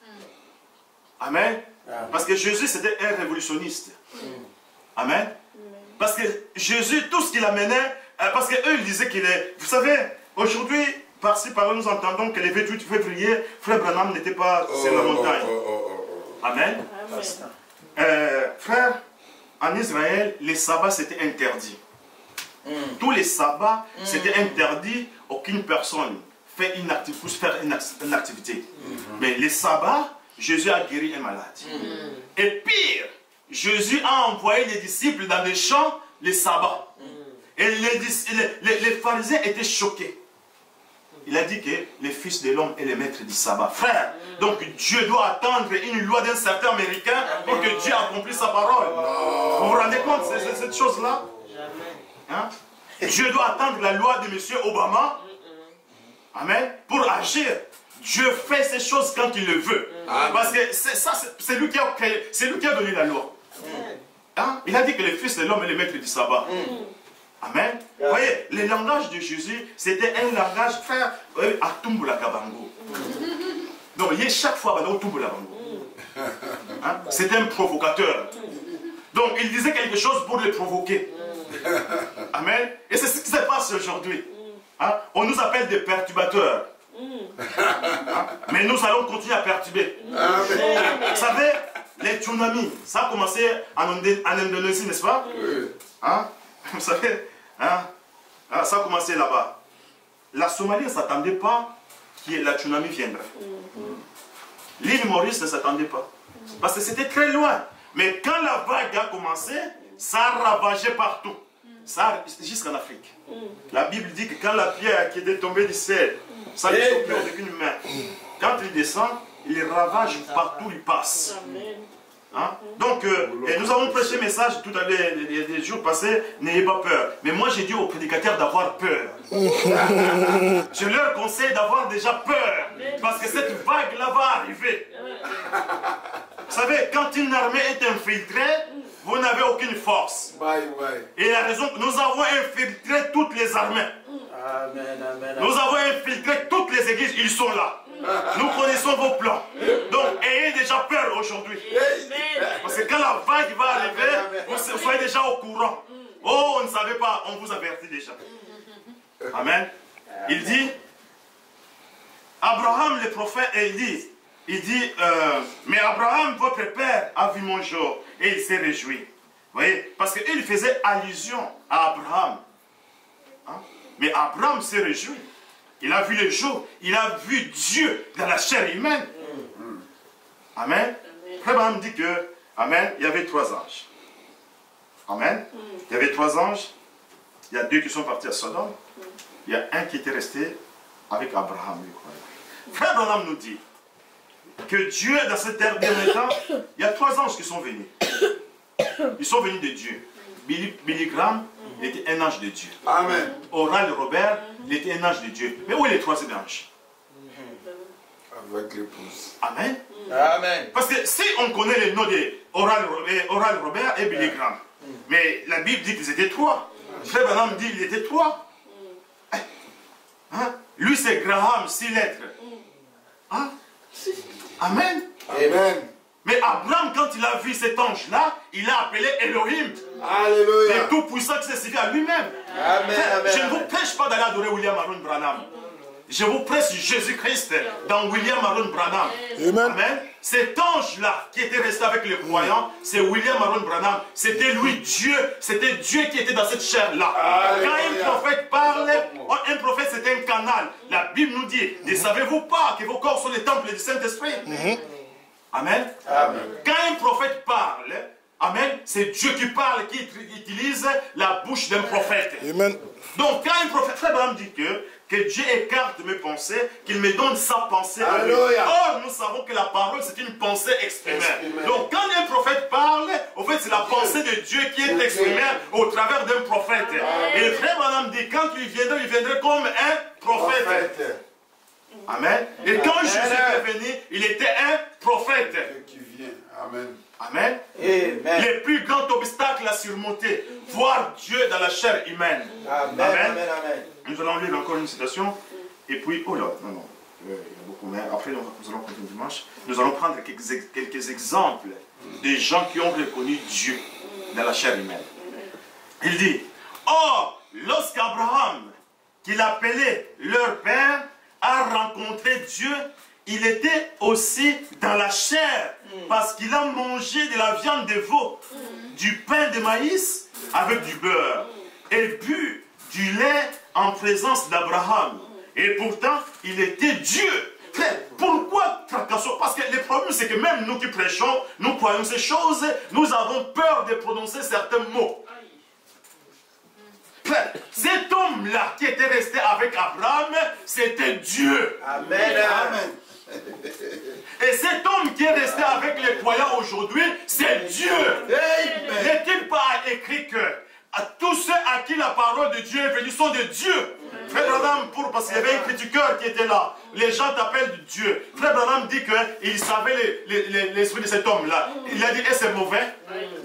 Amen. Parce que Jésus, c'était un révolutionniste. Amen. Parce que Jésus, tout ce qu'il amenait, parce qu'eux, ils disaient qu'il est... Vous savez, aujourd'hui, par-ci, par-là, nous entendons que le 28 février, Frère Branham n'était pas sur la montagne. Amen. Frère, en Israël, les sabbats, c'était interdit. Tous les sabbats, c'était interdit. Aucune personne fait une activité, pour faire une activité. Mais les sabbats, Jésus a guéri un malade. Et pire, Jésus a envoyé les disciples dans les champs, les sabbats. Et les pharisiens étaient choqués. Il a dit que le Fils de l'homme est le maître du sabbat. Frère, donc Dieu doit attendre une loi d'un certain Américain pour que Dieu accomplisse sa parole. Vous vous rendez compte de cette chose-là? Hein? Dieu doit attendre la loi de M. Obama. Amen. Pour agir. Dieu fait ces choses quand il le veut. Parce que c'est lui qui a créé, c'est lui qui a donné la loi. Hein? Il a dit que le Fils de l'homme est le maître du sabbat. Amen. Vous voyez, le langage de Jésus, c'était un langage frère à Tumbula Kabango. Donc, il y a chaque fois à Tumbula Kabango. Hein? C'était un provocateur. Donc, il disait quelque chose pour le provoquer. Amen. Et c'est ce qui se passe aujourd'hui. Hein? On nous appelle des perturbateurs. Hein? Mais nous allons continuer à perturber. Vous savez, les tsunamis, ça a commencé en Indonésie, n'est-ce pas? Hein? Vous savez, hein? Ça a commencé là-bas. La Somalie ne s'attendait pas que la tsunami viendrait. L'île Maurice ne s'attendait pas. Parce que c'était très loin. Mais quand la vague a commencé, ça a ravagé partout. Jusqu'en Afrique. La Bible dit que quand la pierre qui était tombée du ciel, ça ne sort plus avec une main. Quand il descend, il ravage partout, il passe. Hein? Donc, nous avons prêché un message tout à l'heure, les jours passés, n'ayez pas peur. Mais moi, j'ai dit aux prédicateurs d'avoir peur. Je leur conseille d'avoir déjà peur. Parce que cette vague-là va arriver. Vous savez, quand une armée est infiltrée, vous n'avez aucune force. Et la raison que nous avons infiltré toutes les armées. Nous avons infiltré toutes les églises, ils sont là. Nous connaissons vos plans. Donc, ayez déjà peur aujourd'hui. Parce que quand la vague va arriver, vous soyez déjà au courant. Oh, on ne savait pas, on vous avertit déjà. Amen. Il dit, Abraham le prophète, il dit, mais Abraham, votre père, a vu mon jour et il s'est réjoui. Vous voyez, parce qu'il faisait allusion à Abraham. Hein? Mais Abraham s'est réjoui. Il a vu le jour, il a vu Dieu dans la chair humaine. Amen. Frère Abraham dit que, amen, il y avait 3 anges. Amen. Il y avait 3 anges. Il y a 2 qui sont partis à Sodome. Il y a un qui était resté avec Abraham. Frère Abraham nous dit que Dieu, dans cette terre dernier temps, il y a 3 anges qui sont venus. Ils sont venus de Dieu. Billy Graham, il était un ange de Dieu. Amen. Oral Robert, il était un ange de Dieu. Mais où est le 3e ange? Avec l'épouse. Amen. Amen. Parce que si on connaît les noms de Oral Robert et Billy Graham, mais la Bible dit qu'ils étaient 3. Frère Branham dit qu'il était 3. Hein? Lui c'est Graham, 6 lettres. Hein? Amen. Amen. Mais Abraham, quand il a vu cet ange-là, il a appelé Elohim. Alléluia. Le tout-puissant qui s'est servi à lui-même. Je ne vous prêche pas d'aller adorer William Aaron Branham. Je vous prêche Jésus-Christ dans William Aaron Branham. Amen. Amen. Cet ange-là qui était resté avec les croyants, c'est William Aaron Branham. C'était lui Dieu. C'était Dieu qui était dans cette chair-là. Quand un prophète parle, un prophète c'est un canal. La Bible nous dit, ne savez-vous pas que vos corps sont les temples du Saint-Esprit? Amen. Amen. Quand un prophète parle, amen, c'est Dieu qui parle, qui utilise la bouche d'un prophète. Amen. Donc quand un prophète, Frère Branham dit que Dieu écarte mes pensées, qu'il me donne sa pensée. Or, nous savons que la parole, c'est une pensée exprimée. Donc quand un prophète parle, en fait, c'est la pensée de Dieu qui est exprimée au travers d'un prophète. Et le Frère Branham dit, quand il viendrait comme un prophète. Amen. Et quand Jésus est venu, il était un prophète. Qui vient. Amen. Amen. Le plus grand obstacle à surmonter, voir Dieu dans la chair humaine. Amen. Nous allons lire encore une citation. Et puis, oh là, non, il y a beaucoup, mais après nous allons continuer dimanche. Nous allons prendre quelques exemples des gens qui ont reconnu Dieu dans la chair humaine. Il dit, or, lorsqu'Abraham, qu'il appelait leur père, a rencontré Dieu, il était aussi dans la chair, parce qu'il a mangé de la viande de veau, du pain de maïs avec du beurre, et bu du lait en présence d'Abraham. Et pourtant, il était Dieu. Pourquoi tracassons? Parce que le problème, c'est que même nous qui prêchons, nous croyons ces choses, nous avons peur de prononcer certains mots. Cet homme-là qui était resté avec Abraham, c'était Dieu. Amen. Amen. Et cet homme qui est resté avec les croyants aujourd'hui, c'est Dieu. N'est-il pas écrit que à tous ceux à qui la parole de Dieu est venue sont de Dieu? Frère Branham, parce qu'il y avait un critiqueur qui était là, les gens t'appellent Dieu. Frère Branham dit qu'il savait l'esprit de cet homme-là. Il a dit, est-ce c'est mauvais?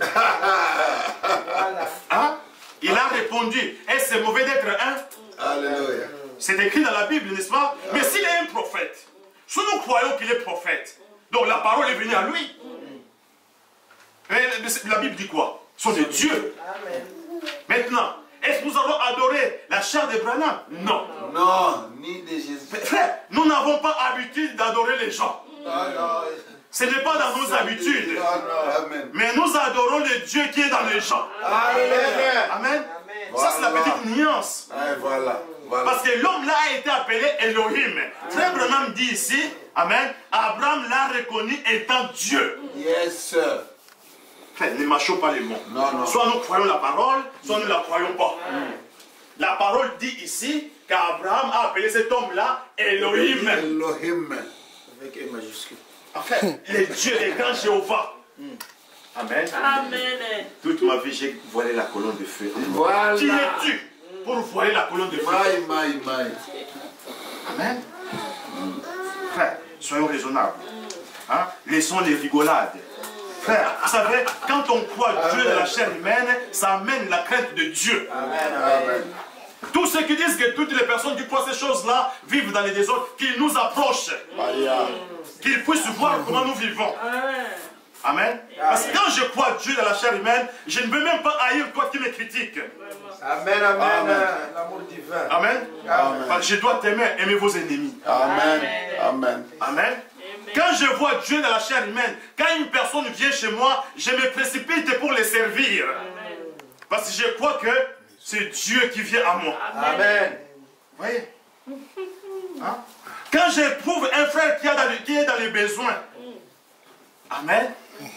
Hein? Il a répondu, est-ce c'est mauvais d'être un? Alléluia. C'est écrit dans la Bible, n'est-ce pas? Mais s'il est un prophète, si nous croyons qu'il est prophète, donc la parole est venue à lui. Mais la Bible dit quoi? Ce sont des dieux. Maintenant, est-ce que nous allons adorer la chair de Branham? Non. Non, ni de Jésus. Frère, nous n'avons pas l'habitude d'adorer les gens. Ce n'est pas dans nos habitudes. Amen. Mais nous adorons le Dieu qui est dans les gens. Amen. Amen. Ça, c'est la petite nuance. Voilà. Parce que l'homme-là a été appelé Elohim. Frère Branham dit ici, Amen, Abraham l'a reconnu étant Dieu. Yes, sir. Frère, ne mâchons pas les mots. Non. Soit nous croyons la parole, soit nous ne la croyons pas. La parole dit ici qu'Abraham a appelé cet homme-là Elohim. Elohim. Avec un majuscule. Enfin, les dieux, les grands Jéhovah. Amen. Amen. Toute ma vie, j'ai voilé la colonne de feu. Voilà. Qui es-tu pour voiler la colonne de feu? Maï. Amen. Frère, soyons raisonnables. Hein? Laissons les rigolades. Frère, vous savez, quand on croit Dieu dans la chair humaine, ça amène la crainte de Dieu. Amen. Tous ceux qui disent que toutes les personnes qui croient ces choses-là vivent dans les désordres, qu'ils nous approchent. Qu'ils puissent voir comment nous vivons. Amen. Parce que quand je crois Dieu dans la chair humaine, je ne veux même pas haïr toi qui me critiques. Amen. L'amour divin. Amen. Parce que je dois t'aimer, aimer vos ennemis. Amen. Quand je vois Dieu dans la chair humaine, quand une personne vient chez moi, je me précipite pour les servir. Parce que je crois que c'est Dieu qui vient à moi. Amen. Vous voyez? Hein? Quand j'éprouve un frère qui est dans les besoins, amen,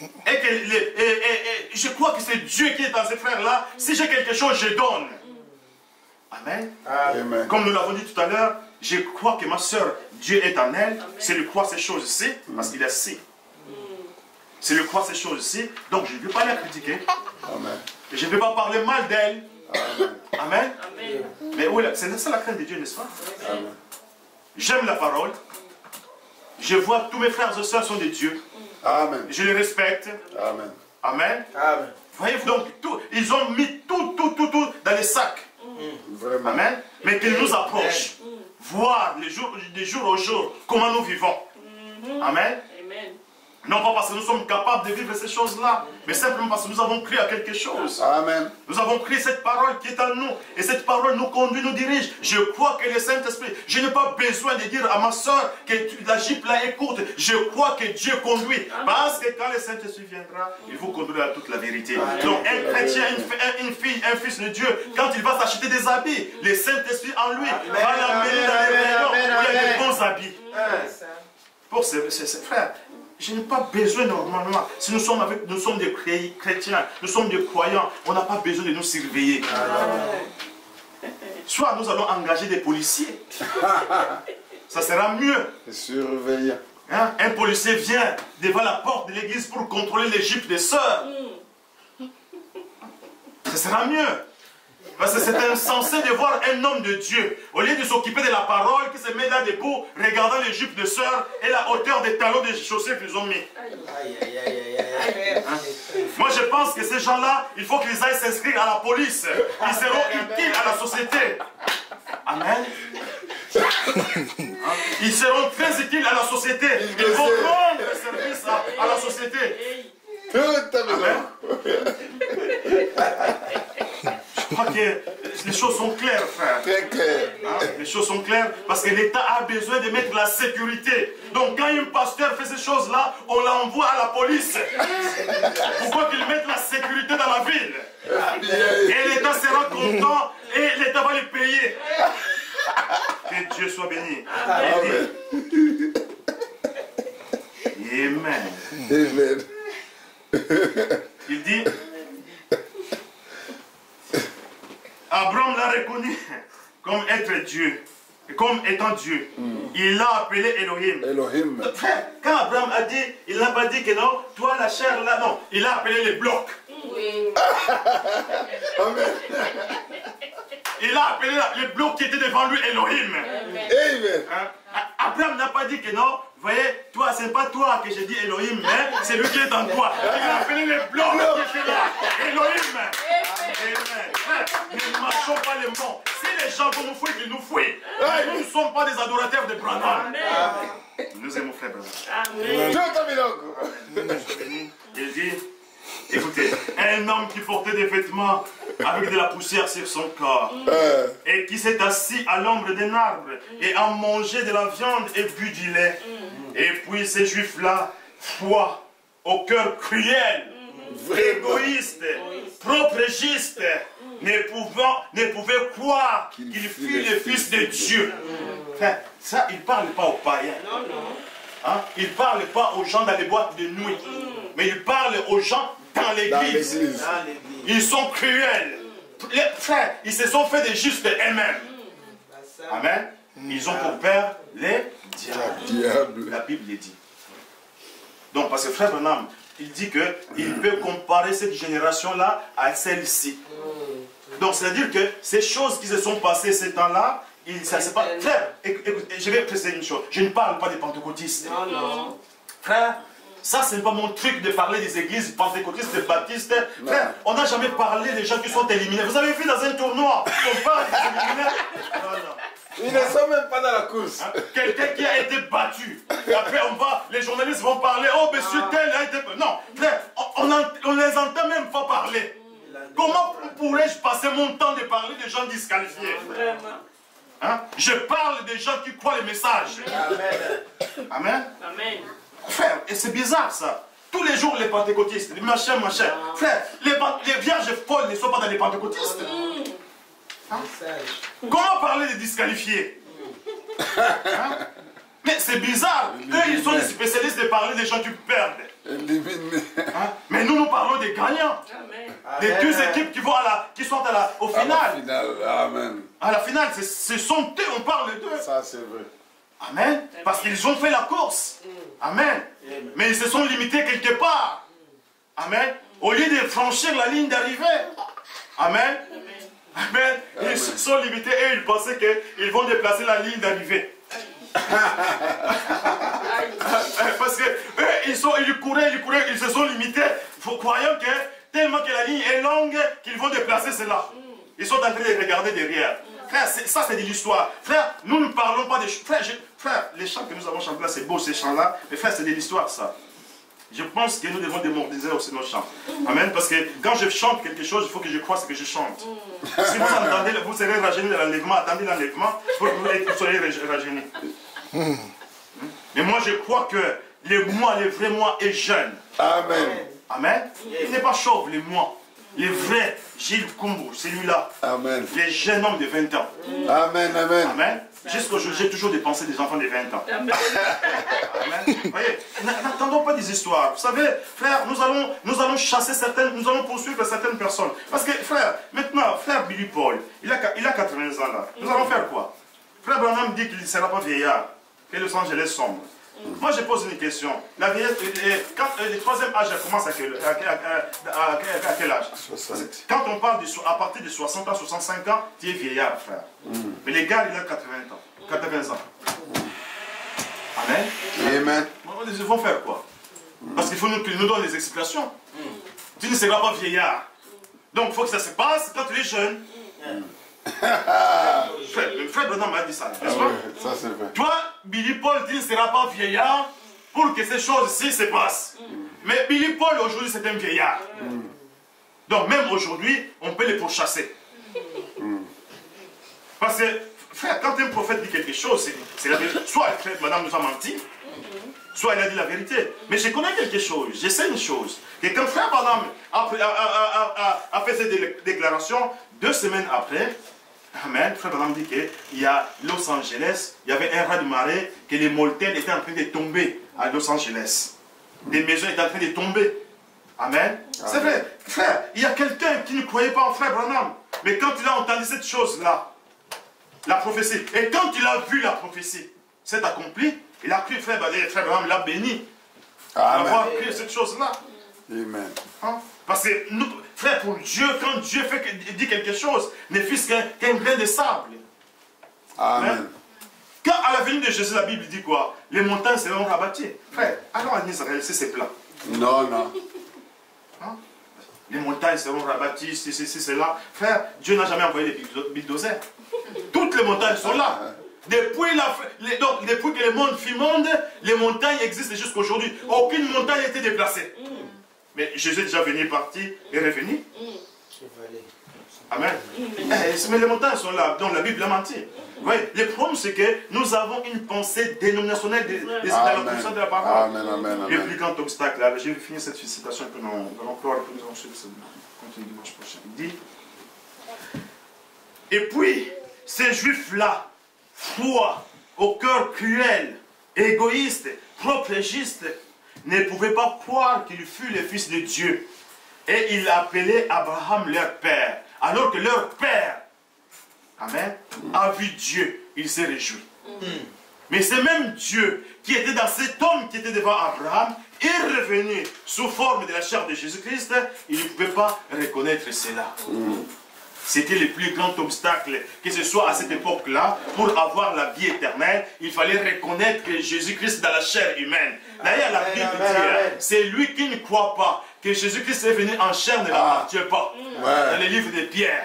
et je crois que c'est Dieu qui est dans ce frère-là, si j'ai quelque chose, je donne. Amen. Amen. Comme nous l'avons dit tout à l'heure, je crois que ma soeur, Dieu est en elle, c'est lui croire ces choses-ci, parce qu'il est si. C'est lui croire ces choses-ci, donc je ne vais pas la critiquer. Amen. Je ne vais pas parler mal d'elle. Amen. Mais oui, c'est ça la crainte de Dieu, n'est-ce pas? J'aime la parole. Je vois tous mes frères et sœurs sont des dieux. Amen. Je les respecte. Amen. Amen. Amen. Voyez-vous donc, ils ont mis tout dans les sacs. Vraiment. Amen. Mais qu'ils nous approchent. Voir de jour au jour comment nous vivons. Amen. Non pas parce que nous sommes capables de vivre ces choses-là, mais simplement parce que nous avons cru à quelque chose. Amen. Nous avons cru cette parole qui est en nous. Et cette parole nous conduit, nous dirige. Je crois que le Saint-Esprit, je n'ai pas besoin de dire à ma soeur que la jupe là est courte. Je crois que Dieu conduit. Parce que quand le Saint-Esprit viendra, il vous conduira à toute la vérité. Donc un chrétien, une fille, un fils de Dieu, quand il va s'acheter des habits, le Saint-Esprit en lui va l'amener dans les rayons où il y a des bons habits. Pour ses frères. Je n'ai pas besoin normalement. Si nous sommes des chrétiens, nous sommes des croyants, on n'a pas besoin de nous surveiller. Soit nous allons engager des policiers. Ça sera mieux. Surveillant. Hein? Un policier vient devant la porte de l'église pour contrôler les jupes des sœurs. Ça sera mieux. Parce que c'est insensé de voir un homme de Dieu, au lieu de s'occuper de la parole, qui se met là debout, regardant les jupes de sœurs et la hauteur des talons des chaussures qu'ils ont mis. Hein? Moi je pense que ces gens-là, il faut qu'ils aillent s'inscrire à la police. Ils seront utiles à la société. Amen. Hein? Ils seront très utiles à la société. Ils vont rendre service à la société. Amen. Je crois que les choses sont claires, frère. Très clair. Hein? Les choses sont claires parce que l'État a besoin de mettre la sécurité. Donc quand un pasteur fait ces choses-là, on l'envoie à la police. Pourquoi qu'il mette la sécurité dans la ville? Et l'État sera content et l'État va les payer. Que Dieu soit béni. Amen. Amen. Il dit, Abraham l'a reconnu comme être Dieu, comme étant Dieu. Il l'a appelé Elohim. Elohim. Quand Abraham a dit, il n'a pas dit que non, toi la chair là, non. Il a appelé les blocs. Amen. il a appelé les blocs qui étaient devant lui Elohim. Amen. Hein? Abraham n'a pas dit que non, vous voyez, toi, c'est pas toi que j'ai dit Elohim, mais c'est lui qui est en toi. Il a appelé les blocs qui étaient là. Elohim. Amen. Ne marchons pas les mots. Si les gens vont nous fouiller, qu'ils nous fouillent. Nous ne sommes pas des adorateurs de Branham. Nous aimons frère Branham. Il dit, écoutez, un homme qui portait des vêtements avec de la poussière sur son corps et qui s'est assis à l'ombre d'un arbre et a mangé de la viande et bu du lait. Et puis ces juifs-là, foi, au cœur cruel, égoïste, propre-égiste, ne pouvaient croire qu'il fût le Fils de Dieu. Enfin, ça, il ne parle pas aux païens. Hein? Il ne parle pas aux gens dans les boîtes de nuit, mais il parle aux gens dans l'église. Ils sont cruels. Les frères, ils se sont fait des justes eux-mêmes. Amen. Ils ont pour père les diables. La Bible le dit. Donc, parce que frère Branham, il dit qu'il peut comparer cette génération-là à celle-ci. Donc, c'est-à-dire que ces choses qui se sont passées ces temps-là, ça c'est pas. Frère, écoute, je vais préciser une chose. Je ne parle pas des pentecôtistes. Non. Frère, ça c'est pas mon truc de parler des églises pentecôtistes, des baptistes. Frère, on n'a jamais parlé des gens qui sont éliminés. Vous avez vu dans un tournoi, on parle des éliminés. Non. Ils ne sont même pas dans la course. Hein? Quelqu'un qui a été battu. Et après, les journalistes vont parler. Oh, monsieur tel a été. Non, frère, on les entend même pas parler. Comment pourrais-je passer mon temps de parler des gens disqualifiés? Hein? Je parle des gens qui croient les messages. Amen. Amen. Frère, et c'est bizarre ça. Tous les jours, les pentecôtistes, les machins. Frère, les vierges folles ne sont pas dans les pentecôtistes. Hein? Comment parler des disqualifiés? Hein? Mais c'est bizarre. Eux, ils sont les spécialistes de parler des gens qui perdent. Hein? Mais nous parlons des gagnants. Des deux équipes qui sont au final. Amen. À la finale, ce sont eux, on parle d'eux. Ça, c'est vrai. Amen. Parce qu'ils ont fait la course. Amen. Mais ils se sont limités quelque part. Amen. Au lieu de franchir la ligne d'arrivée. Amen. Amen. Ils se sont limités et ils pensaient qu'ils vont déplacer la ligne d'arrivée. Parce que eux, ils couraient, ils se sont limités, croyant que tellement que la ligne est longue, qu'ils vont déplacer cela. Ils sont en train de regarder derrière. Frère, ça c'est de l'histoire. Frère, nous ne parlons pas des... Frère, les chants que nous avons chantés là, c'est beau ces chants-là, mais frère, c'est de l'histoire ça. Je pense que nous devons démoraliser aussi nos chants. Amen. Parce que quand je chante quelque chose, il faut que je croie ce que je chante. Si vous entendez, vous serez rajeuni de l'enlèvement, attendez l'enlèvement, il faut que vous soyez rajeuni. Mais moi je crois que le vrai moi est jeune. Amen. Amen. Il n'est pas chauve, le moi. Le vrai Gilles Kumbu, celui-là. Amen. Les jeunes hommes de 20 ans. Amen, amen. Amen. Jusqu'aujourd'hui, j'ai toujours dépensé des enfants de 20 ans. Amen. Voyez, n'attendons pas des histoires. Vous savez, frère, nous allons chasser certaines, nous allons poursuivre certaines personnes. Parce que, frère, maintenant, frère Billy Paul, il a 80 ans là. Nous allons faire quoi? Frère Branham dit qu'il ne sera pas vieillard, que Los Angeles sombre. Moi, je pose une question. La vieillesse, quand le troisième âge commence à quel âge? 60. Quand on parle à partir de 60 ans, 65 ans, tu es vieillard, frère. Mais les gars, il a 80 ans. 80 ans. Amen. Amen. Ils vont faire quoi? Parce qu'il faut qu'ils nous donnent des explications. Tu ne seras pas vieillard. Donc, il faut que ça se passe quand tu es jeune. Frère Branham m'a dit ça, n'est-ce pas? Ça c'est vrai. Toi, Billy Paul, tu ne seras pas vieillard pour que ces choses-ci se passent. Mais Billy Paul, aujourd'hui, c'est un vieillard. Donc, même aujourd'hui, on peut les pourchasser. Parce que, frère, quand un prophète dit quelque chose, c'est la vérité. Soit frère, madame nous a menti, soit il a dit la vérité. Mais je connais quelque chose, je sais une chose. Que quand frère Branham a fait cette déclaration, 2 semaines après, amen, frère Branham dit qu'il y a Los Angeles, il y avait un raz de marée, que les Molten étaient en train de tomber à Los Angeles. Des maisons étaient en train de tomber. Amen. C'est vrai, frère, il y a quelqu'un qui ne croyait pas en frère Branham. Mais quand il a entendu cette chose-là, la prophétie, et quand il a vu la prophétie, c'est accompli, il a cru frère Branham, l'a béni. Avoir cru cette chose-là. Amen. Hein? Parce que, Frère, pour Dieu, quand Dieu dit quelque chose, n'est fût-ce qu'un grain de sable. Amen. Quand à la venue de Jésus, la Bible dit quoi? Les montagnes seront rabattues. Frère, allons en Israël, c'est plat. Non, non. Hein? Les montagnes seront rabattues, c'est là. Frère, Dieu n'a jamais envoyé les bulldozers. Toutes les montagnes sont là. Depuis que le monde fut monde, les montagnes existent jusqu'à aujourd'hui. Aucune montagne n'a été déplacée. Mais Jésus est déjà venu, parti et revenu. Amen. Mais les montagnes sont là, donc la Bible a menti. Vous voyez, le problème c'est que nous avons une pensée dénominationnelle de la puissance de la parole. Amen, amen, amen. Le plus grand obstacle, là, je vais finir cette citation que nous allons clore et puis nous allons continuer dimanche prochain. Il dit, et puis, ces juifs-là, froids, au cœur cruel, égoïste, proprégiste, ne pouvaient pas croire qu'il fût le Fils de Dieu. Et ils appelaient Abraham leur père. Alors que leur père, amen, a vu Dieu, il s'est réjoui. Mais c'est même Dieu qui était dans cet homme qui était devant Abraham, est revenu sous forme de la chair de Jésus-Christ, il ne pouvait pas reconnaître cela. C'était le plus grand obstacle, que ce soit à cette époque-là, pour avoir la vie éternelle, il fallait reconnaître que Jésus-Christ dans la chair humaine. D'ailleurs, la Bible dit, c'est lui qui ne croit pas que Jésus-Christ est venu en chair ne l'appartient pas. Dans les livres de Pierre.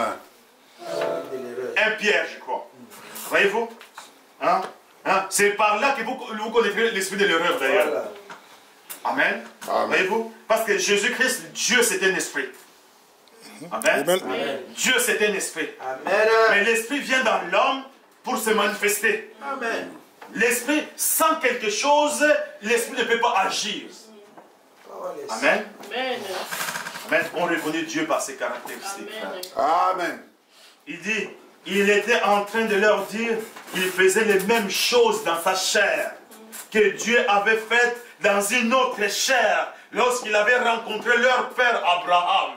1 Pierre, je crois. Voyez-vous? Hein? C'est par là que vous connaîtrez l'esprit de l'erreur, d'ailleurs. Amen. Voyez-vous? Parce que Jésus-Christ, Dieu, c'est un esprit. Amen. Amen. Dieu, c'est un esprit. Amen. Mais l'esprit vient dans l'homme pour se manifester. Amen. L'esprit, sans quelque chose, l'esprit ne peut pas agir. Amen. Amen. Amen. On reconnaît Dieu par ses caractéristiques. Amen. Il dit, il était en train de leur dire qu'il faisait les mêmes choses dans sa chair que Dieu avait faites dans une autre chair lorsqu'il avait rencontré leur père Abraham.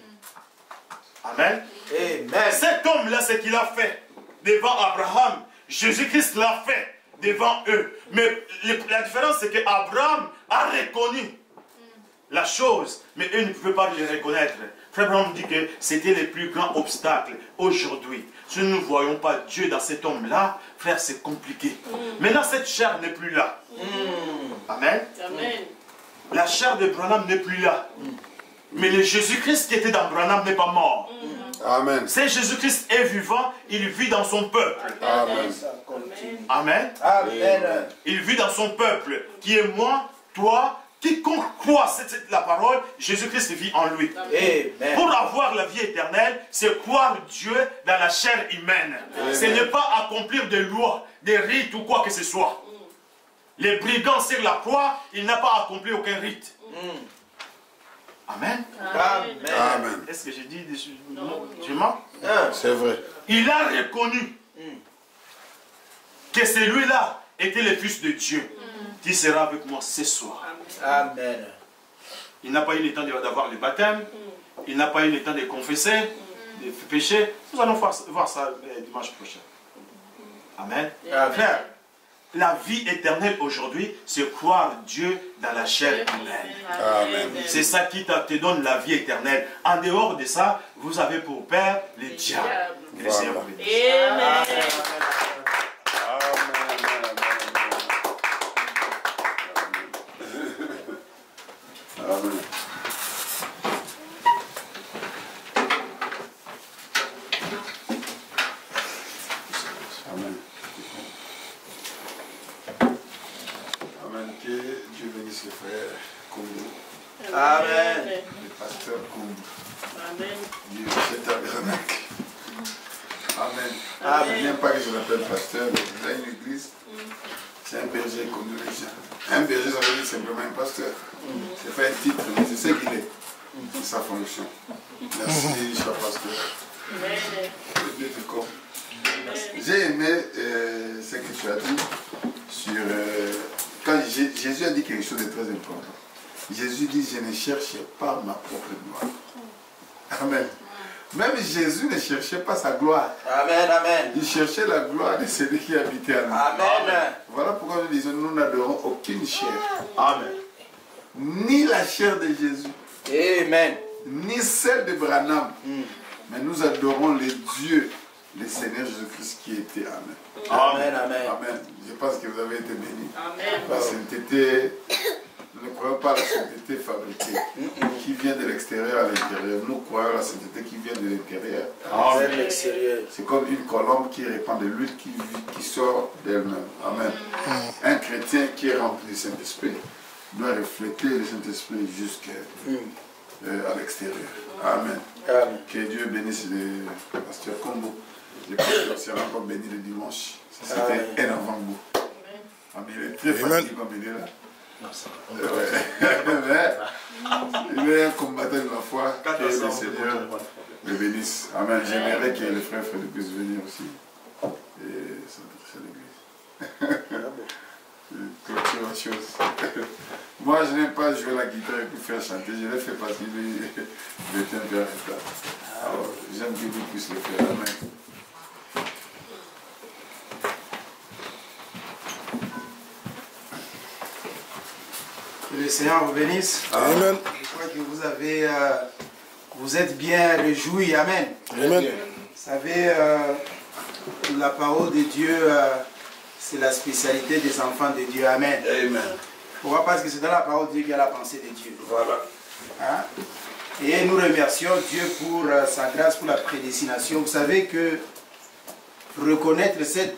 Amen. Amen. Cet homme-là, ce qu'il a fait devant Abraham, Jésus-Christ l'a fait devant eux. Mais la différence, c'est qu'Abraham a reconnu la chose, mais eux ne pouvaient pas le reconnaître. Frère Abraham dit que c'était le plus grand obstacle aujourd'hui. Si nous ne voyons pas Dieu dans cet homme-là, frère, c'est compliqué. Maintenant, cette chair n'est plus là. Amen. Amen. La chair de Branham n'est plus là. Mais le Jésus-Christ qui était dans Branham n'est pas mort. Amen. C'est Jésus-Christ est vivant, il vit dans son peuple. Amen. Amen. Amen. Il vit dans son peuple, qui est moi, toi, quiconque croit la parole, Jésus-Christ vit en lui. Amen. Pour avoir la vie éternelle, c'est croire Dieu dans la chair humaine. Ce n'est pas accomplir des lois, des rites ou quoi que ce soit. Les brigands sur la croix, il n'a pas accompli aucun rite. Amen. Amen. Amen. Est-ce que j'ai dit des choses? Non, je mens. C'est vrai. Il a reconnu que celui-là était le Fils de Dieu qui sera avec moi ce soir. Amen. Il n'a pas eu le temps d'avoir le baptême. Il n'a pas eu le temps de confesser, de pécher. Nous allons voir ça dimanche prochain. Amen. Frère, la vie éternelle aujourd'hui, c'est croire Dieu dans la chair humaine. C'est ça qui te donne la vie éternelle. En dehors de ça, vous avez pour père le diable. Que le Seigneur vous bénisse. Amen. Amen. Amen. Que Dieu bénisse les frères Koumou. Amen. Le pasteur Koumou. Amen. Du cet tabernacle. Amen. Amen. N'aime pas que je l'appelle pasteur, mais dans une église, c'est un berger congolais. Un berger, ça veut dire simplement un pasteur. C'est pas un titre, mais c'est ce qu'il est. C'est sa fonction. Merci, cher pasteur. Amen. Dieu te compte. J'ai aimé ce que tu as dit sur... quand Jésus a dit quelque chose de très important. Jésus dit, je ne cherche pas ma propre gloire. Amen. Même Jésus ne cherchait pas sa gloire. Amen. Amen. Il cherchait la gloire de celui qui habitait en nous. Amen. Voilà pourquoi nous disons, nous n'adorons aucune chair. Amen. Ni la chair de Jésus, Amen. ni celle de Branham. Mais nous adorons le Dieu, le Seigneur Jésus-Christ qui était. Amen. Amen, amen. Amen. Je pense que vous avez été bénis. Amen. La sainteté, nous ne croyons pas à la sainteté fabriquée qui vient de l'extérieur à l'intérieur. Nous croyons à la sainteté qui vient de l'intérieur. Vers l'extérieur. C'est comme une colombe qui répand de l'huile qui sort d'elle-même. Amen. Un chrétien qui est rempli du Saint-Esprit doit refléter le Saint-Esprit jusqu'à l'extérieur. Amen. Amen. Que Dieu bénisse le pasteur Combo. Je pense qu'il sera encore béni le dimanche. C'était un avant-goût. Amen. Il est très fatigué comme il est là. Il est un combattant de la foi. Que le Seigneur le bénisse. Amen. J'aimerais que les frères puissent venir aussi et s'intéresser à l'église. Moi, je n'aime pas jouer la guitare et puis faire chanter. Je l'ai fait parce qu'il était un peu en retard. Alors, j'aime que vous puissiez le faire. Amen. Que le Seigneur vous bénisse. Amen. Je crois que vous êtes bien réjouis. Amen. Amen. Vous savez, la parole de Dieu, c'est la spécialité des enfants de Dieu. Amen. Amen. Pourquoi? Parce que c'est dans la parole de Dieu qu'il y a la pensée de Dieu. Voilà. Hein? Et nous remercions Dieu pour sa grâce, pour la prédestination. Vous savez que reconnaître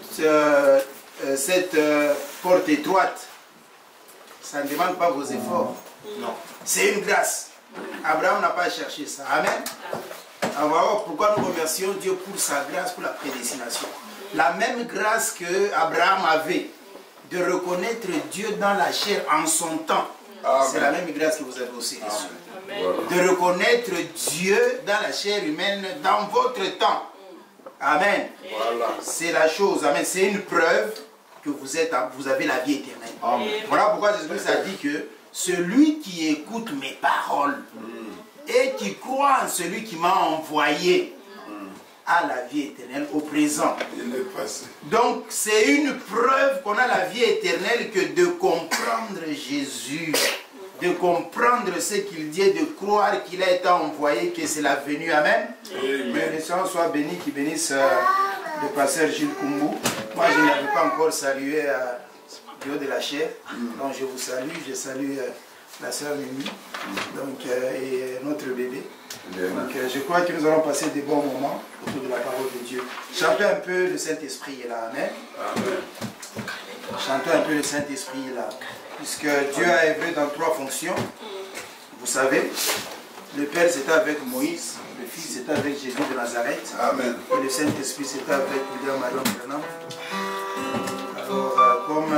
cette porte étroite, ça ne demande pas vos efforts. Non. C'est une grâce. Abraham n'a pas cherché ça. Amen. Alors pourquoi nous remercions Dieu pour sa grâce, pour la prédestination. La même grâce que Abraham avait de reconnaître Dieu dans la chair en son temps. C'est la même grâce que vous avez aussi reçue. De reconnaître Dieu dans la chair humaine dans votre temps. Amen. Voilà. C'est la chose. Amen. C'est une preuve que vous avez la vie éternelle. Amen. Voilà pourquoi Jésus a dit que celui qui écoute mes paroles et qui croit en celui qui m'a envoyé a la vie éternelle au présent. Il est passé. Donc c'est une preuve qu'on a la vie éternelle que de comprendre Jésus, de comprendre ce qu'il dit, de croire qu'il a été envoyé, que c'est la venue. Amen. Que le Seigneur soit béni, qui bénisse le pasteur Gilles Kumbou. Moi je n'avais pas encore salué Dieu de la chair, donc je vous salue, je salue la sœur Mimi donc, et notre bébé. Donc, je crois que nous allons passer des bons moments autour de la parole de Dieu. Chantez un peu, le Saint-Esprit est là. Amen. Chantez un peu, le Saint-Esprit est là. Puisque Dieu a œuvré dans 3 fonctions. Vous savez, le Père c'était avec Moïse, le Fils c'était avec Jésus de Nazareth. Amen. Et le Saint-Esprit c'était avec William Marion Branham. Alors, comme...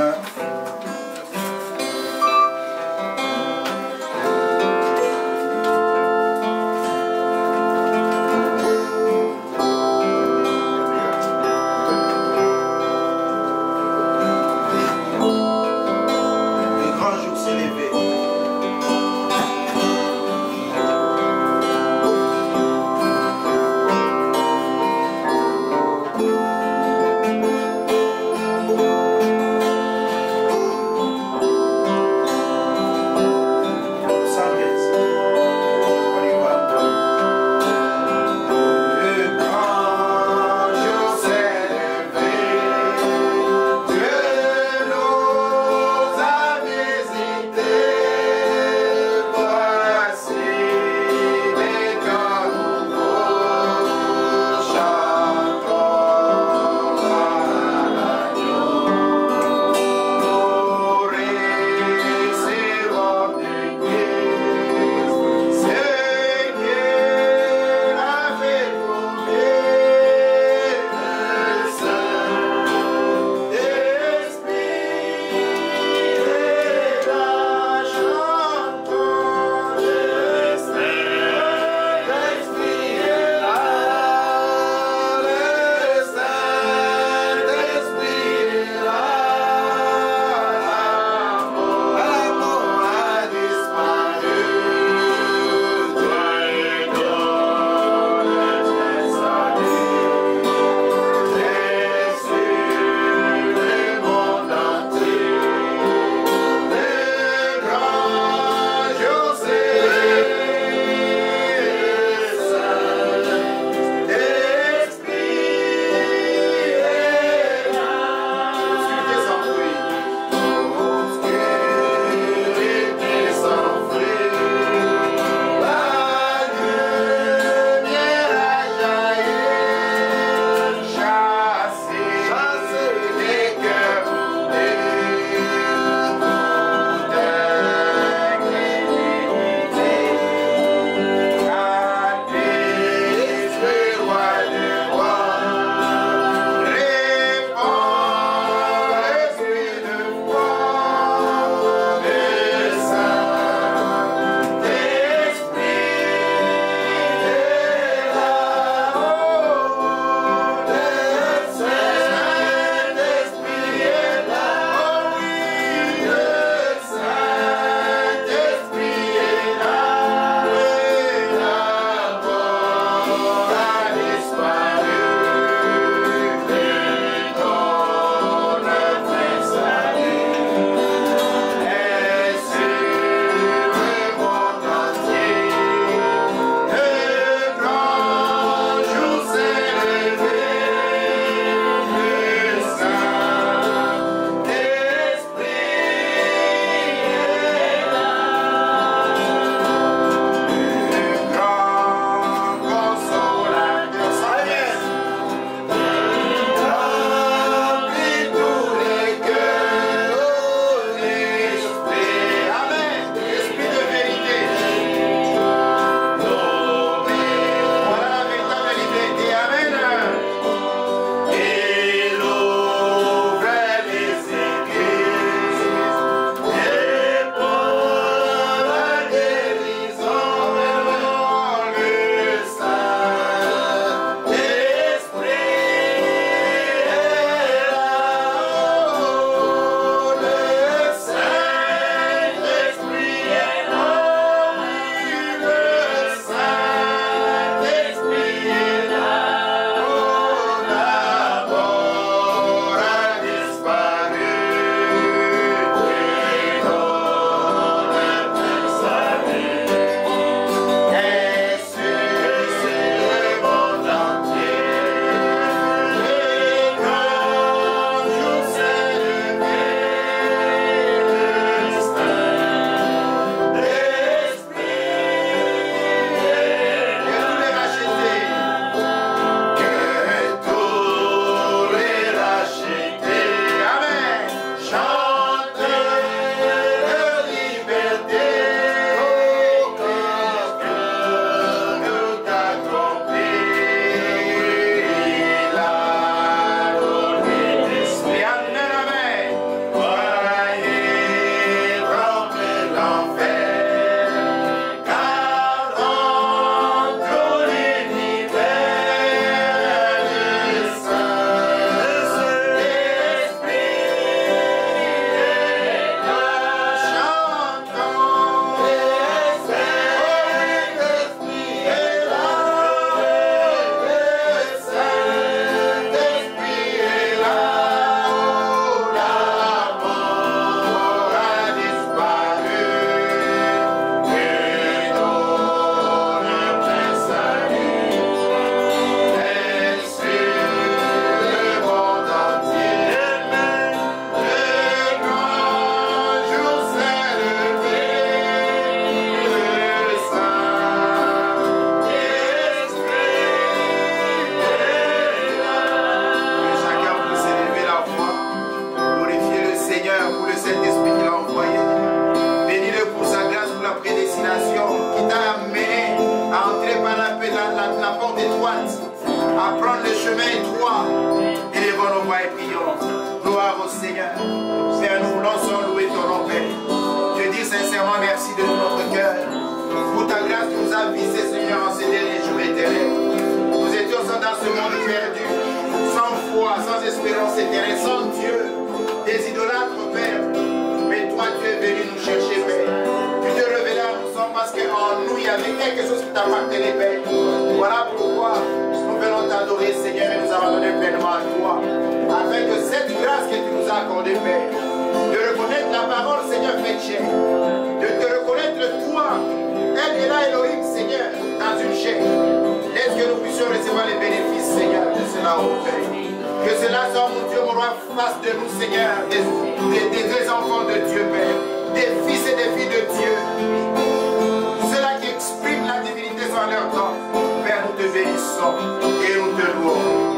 étroite, à prendre le chemin étroit. Élevons nos voix et prions. Gloire au Seigneur. Père, nous voulons sans louer ton nom, Père. Je dis sincèrement merci de tout notre cœur. Pour ta grâce, tu nous as visés, Seigneur, en ces derniers jours éternels. Nous étions dans ce monde perdu, sans foi, sans espérance éternelle, sans Dieu, des idolâtres, Père. Mais toi, tu es venu nous chercher, Père. Tu te révélais à nous sans parce qu'en nous, il y avait quelque chose qui t'appartenait, Père. Voilà pourquoi nous venons t'adorer, Seigneur, et nous abandonner pleinement à toi. Afin que cette grâce que tu nous as accordée, Père, de reconnaître la parole, Seigneur, faite chair, de te reconnaître toi, elle est là, Elohim, Seigneur, dans une chair. Laisse que nous puissions recevoir les bénéfices, Seigneur, de cela, ô Père. Que cela soit, mon Dieu, mon roi, fasse de nous, Seigneur, des enfants de Dieu, Père, des fils et des filles de Dieu. Ceux-là qui expriment la divinité sans leur temps. Père, nous te bénissons et nous te louons.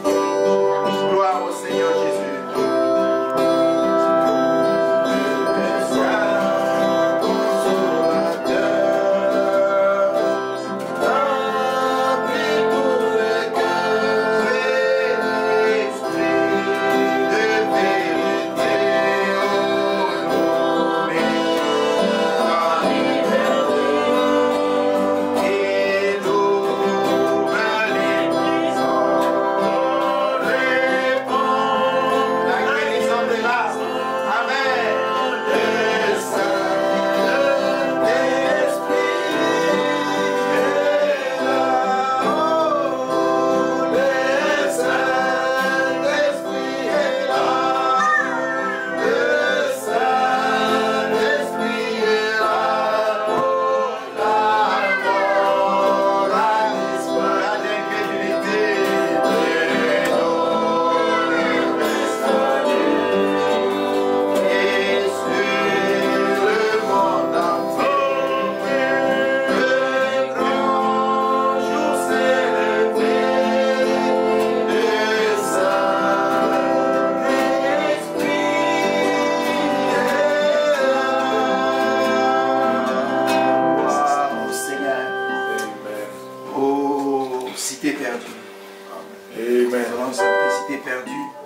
Gloire au Seigneur Jésus. Cité perdue. Amen. Nous allons simplicité perdue.